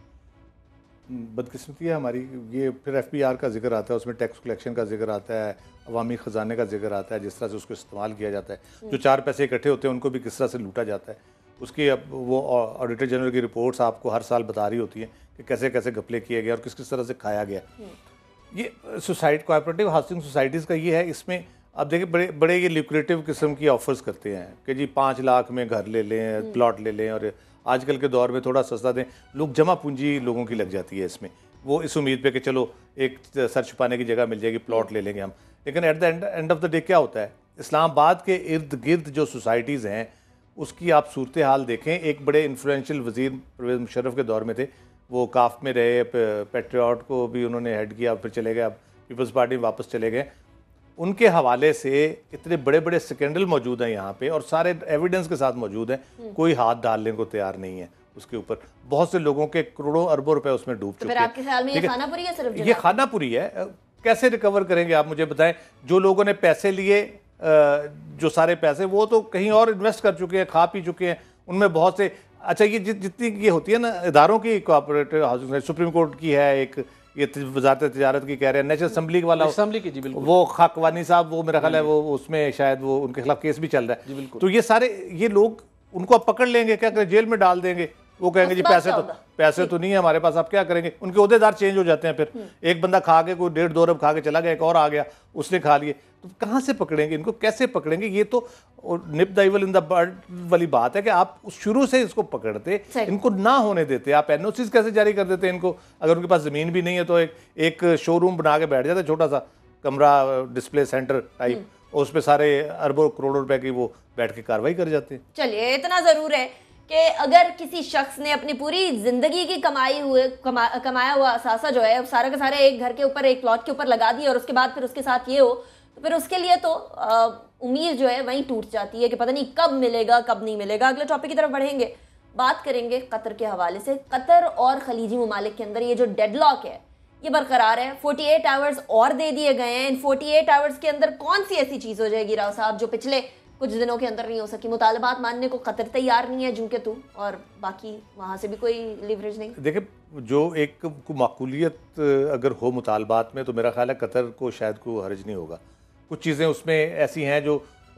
Speaker 3: बदकिस्मती है हमारी। ये फिर FPR का जिक्र आता है, उसमें टैक्स कलेक्शन का जिक्र आता है, अवामी ख़जाने का जिक्र आता है, जिस तरह से उसको इस्तेमाल किया जाता है, जो 4 पैसे इकट्ठे होते हैं उनको भी किस तरह से लूटा जाता है। उसकी अब वो ऑडिटर जनरल की रिपोर्ट्स आपको हर साल बता रही होती हैं कि कैसे कैसे घपले किए गए और किस किस तरह से खाया गया। ये सोसाइटी, कोऑपरेटिव हाउसिंग सोसाइटीज़ का ये है, इसमें आप देखिए बड़े बड़े ये ल्यूक्रेटिव किस्म की ऑफर्स करते हैं कि जी 5 लाख में घर ले लें, प्लॉट ले लें, और आजकल के दौर में थोड़ा सस्ता दें। लोग जमा पूंजी लोगों की लग जाती है इसमें। वो इस उम्मीद पे कि चलो एक सर छुपाने की जगह मिल जाएगी, प्लॉट ले लेंगे हम। लेकिन at the end of the day क्या होता है, इस्लामाबाद के इर्द गिर्द जो सोसाइटीज़ हैं उसकी आप सूरत हाल देखें। एक बड़े इन्फ्लुएंशियल वज़ीर परवेज़ मुशर्रफ के दौर में थे, वो काफ में रहे, पेट्रियाट को भी उन्होंने हेड किया, फिर चले गए, अब पीपल्स पार्टी में वापस चले गए। उनके हवाले से इतने बड़े बड़े स्कैंडल मौजूद हैं यहाँ पे और सारे एविडेंस के साथ मौजूद हैं, कोई हाथ डालने को तैयार नहीं है उसके ऊपर। बहुत से लोगों के करोड़ों अरबों रुपए उसमें डूब चुके हैं।
Speaker 1: आपके ख्याल में ये खानापुरी है? सिर्फ
Speaker 3: ये खानापुरी है, कैसे रिकवर करेंगे आप मुझे बताएं? जो लोगों ने पैसे लिए, जो सारे पैसे वो तो कहीं और इन्वेस्ट कर चुके हैं, खा पी चुके हैं। उनमें बहुत से, अच्छा ये जितनी ये होती है ना इदारों की, कोऑपरेटिव हाउसिंग, सुप्रीम कोर्ट की है एक, ये वजारत तिजारत की कह रहे हैं, नेशनल असेंबली वाला,
Speaker 2: असेंबली की, जी बिल्कुल,
Speaker 3: वो खाकवानी साहब, वो मेरा ख्याल है वो उसमें शायद वो उनके खिलाफ केस भी चल रहा है।
Speaker 2: जी बिल्कुल।
Speaker 3: तो ये सारे ये लोग, उनको आप पकड़ लेंगे, क्या करें, जेल में डाल देंगे। वो कहेंगे जी पैसे तो नहीं है हमारे पास, आप क्या करेंगे? उनके ओहदेदार चेंज हो जाते हैं। फिर एक बंदा खा के कोई 1.5-2 अरब खा के चला गया, एक और आ गया, उसने खा लिए। तो कहाँ से पकड़ेंगे इनको, कैसे पकड़ेंगे? ये तो nip the evil in the bud वाली बात है कि आप शुरू से इसको पकड़ते, इनको ना होने देते। आप एनओसीज कैसे जारी कर देते इनको? अगर उनके पास जमीन भी नहीं है तो एक शोरूम बना के बैठ जाते, छोटा सा कमरा, डिस्प्ले सेंटर टाइप, और उस पर सारे अरबों करोड़ों रुपए की वो बैठ के कार्रवाई कर जाते हैं।
Speaker 1: चलिए, इतना जरूर है कि अगर किसी शख्स ने अपनी पूरी जिंदगी की कमाया हुआ असासा जो है सारा का सारा एक घर के ऊपर, एक प्लॉट के ऊपर लगा दिया और उसके बाद फिर उसके साथ ये हो, तो फिर उसके लिए तो उम्मीद जो है वहीं टूट जाती है कि पता नहीं कब मिलेगा कब नहीं मिलेगा। अगले टॉपिक की तरफ बढ़ेंगे, बात करेंगे कतर के हवाले से। कतर और खलीजी ममालिक के अंदर ये जो डेडलॉक है ये बरकरार है। 48 आवर्स और दे दिए गए हैं। इन 48 आवर्स के अंदर कौन सी ऐसी चीज हो जाएगी राव साहब जो पिछले कुछ दिनों के अंदर नहीं हो सकी? मुतालबात मानने को कतर तैयार नहीं है झुके तू, और बाकी वहां से भी कोई लिवरेज नहीं।
Speaker 3: देखिए, जो एक माकूलियत अगर हो मुतालबात में, तो मेरा ख्याल है कतर को शायद कोई हर्ज नहीं होगा। कुछ चीज़ें उसमें ऐसी हैं जो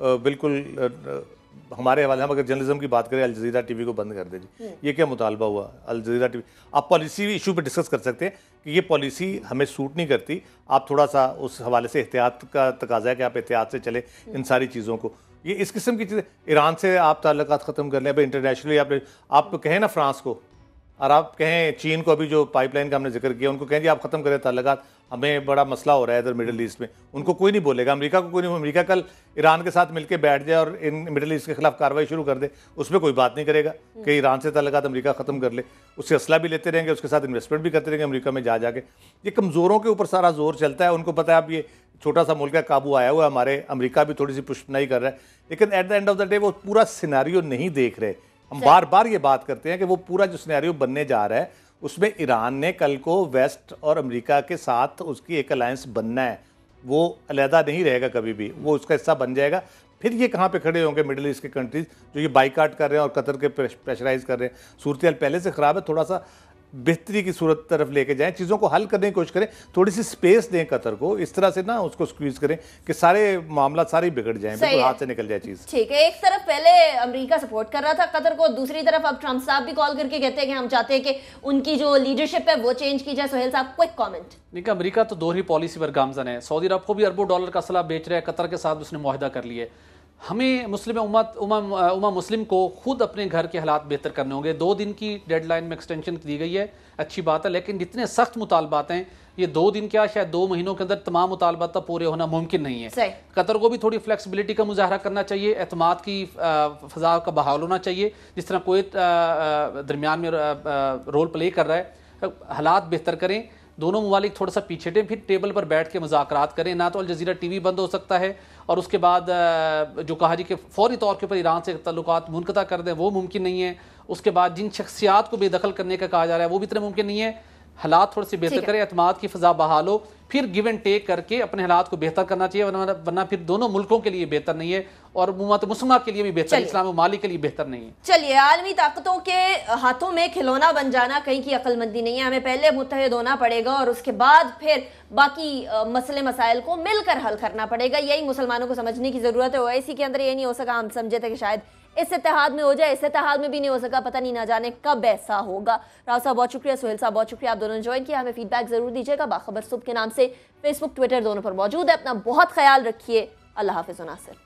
Speaker 3: बिल्कुल हमारे हवाले, हम अगर जर्नलिज्म की बात करें, अल जज़ीरा टीवी को बंद कर दीजिए, ये क्या मुतालबा हुआ? अल जज़ीरा टीवी, आप पॉलिसी इशू पे डिस्कस कर सकते हैं कि ये पॉलिसी हमें सूट नहीं करती, आप थोड़ा सा उस हवाले से एहतियात का तकाजा है कि आप एहतियात से चले इन सारी चीज़ों को। ये इस किस्म की चीज़ें, ईरान से आप ताल्लुकात ख़त्म कर लें, भाई इंटरनेशनली आप कहें ना फ्रांस को, और आप कहें चीन को, अभी जो पाइपलाइन का हमने जिक्र किया, उनको कहें जी आप ख़त्म करें ताल्लुकात, हमें बड़ा मसला हो रहा है इधर मिडिल ईस्ट में, उनको कोई नहीं बोलेगा। अमेरिका को कोई नहीं, अमेरिका कल ईरान के साथ मिलकर बैठ जाए और इन मिडिल ईस्ट के खिलाफ कार्रवाई शुरू कर दे, उसमें कोई बात नहीं करेगा कि ईरान से ताल्लुकात अमेरिका ख़त्म कर ले। उससे असला भी लेते रहेंगे, उसके साथ इन्वेस्टमेंट भी करते रहेंगे अमेरिका में जाके। ये कमज़ोरों के ऊपर सारा जोर चलता है। उनको पता है अब ये छोटा सा मुल्क है, काबू आया हुआ है, हमारे अमेरिका भी थोड़ी सी पुष्टनाई कर रहा है, लेकिन at the end of the day वो पूरा सिनेरियो नहीं देख रहे। हम बार बार ये बात करते हैं कि वो पूरा जो सिनेरियो बनने जा रहा है उसमें ईरान ने कल को वेस्ट और अमेरिका के साथ उसकी एक अलायंस बनना है, वो अलहदा नहीं रहेगा कभी भी, वो उसका हिस्सा बन जाएगा। फिर ये कहाँ पे खड़े होंगे मिडिल ईस्ट के कंट्रीज जो ये बाइकाट कर रहे हैं और कतर के प्रेशराइज कर रहे हैं। सूरत पहले से ख़राब है, थोड़ा सा बेहतरी की सूरत तरफ लेके जाएं, चीज़ों को हल करने की कोशिश करें, थोड़ी सी स्पेस दें कतर को, इस तरह से ना उसको स्क्वीज करें कि सारे मामला सारे बिगड़ जाएं, बिल्कुल हाथ से निकल जाए चीज़।
Speaker 1: ठीक है, एक तरफ पहले अमेरिका सपोर्ट कर रहा था कतर को, दूसरी तरफ अब ट्रंप साहब भी कॉल करके कहते हैं कि हम चाहते हैं कि उनकी जो लीडरशिप है वो चेंज की जाए। सोहेल साहब, क्विक कमेंट।
Speaker 2: देखिए, अमेरिका तो दोहरी पॉलिसी पर गामजन है। सऊदी अरब को भी अरबों डॉलर का असला बेच रहा है, कतर के साथ उसने मुआहदा कर लिए। हमें मुस्लिम उम्मा मुस्लिम को खुद अपने घर के हालात बेहतर करने होंगे। 2 दिन की डेडलाइन में एक्सटेंशन दी गई है, अच्छी बात है, लेकिन जितने सख्त मुतालबात हैं, ये 2 दिन क्या शायद 2 महीनों के अंदर तमाम मुतालबात पूरे होना मुमकिन नहीं है। कतर को भी थोड़ी फ्लेक्सिबिलिटी का मुजाहरा करना चाहिए, एतमाद की फ़ज़ा का बहाल होना चाहिए, जिस तरह कोई दरमियान में रोल प्ले कर रहा है। हालात बेहतर करें, दोनों ममालिक थोड़ा सा पीछे हटें, फिर टेबल पर बैठ के मुज़ाकरात करें। ना तो अल जज़ीरा टीवी बंद हो सकता है और उसके बाद जो कहा जी कि फौरी तौर के ऊपर ईरान से तल्लुकात मुनक़ता कर दें, वो मुमकिन नहीं है। उसके बाद जिन शख्सियात को बेदखल करने का कहा जा रहा है वो भी इतना मुमकिन नहीं है। हालात थोड़े से बेहतर करें, एतमाद की फ़ज़ा बहाल हो, फिर गिव एंड टेक करके अपने हालात को बेहतर करना चाहिए, वरना फिर दोनों मुल्कों के लिए बेहतर नहीं है और उम्मत मुस्लिमा के लिए भी बेहतर, इस्लाम माली के लिए बेहतर नहीं है।
Speaker 1: चलिए, आलमी ताकतों के हाथों में खिलौना बन जाना कहीं की अक्लमंदी नहीं है। हमें पहले मुत्तहिद होना पड़ेगा और उसके बाद फिर बाकी मसले मसाइल को मिलकर हल करना पड़ेगा। यही मुसलमानों को समझने की जरूरत है। ओआईसी के अंदर ये नहीं हो सका, हम समझे थे कि शायद इस इत्तेहाद में हो जाए, इस इत्तेहाद में भी नहीं हो सका, पता नहीं ना जाने कब ऐसा होगा। राव साहब बहुत शुक्रिया, सोहेल साहब बहुत शुक्रिया, आप दोनों ने ज्वाइन किया। हमें फीडबैक जरूर दीजिएगा। बाखबर सुबह के नाम से फेसबुक ट्विटर दोनों पर मौजूद है। अपना बहुत ख्याल रखिए। अल्लाह हाफिज़ नासिर।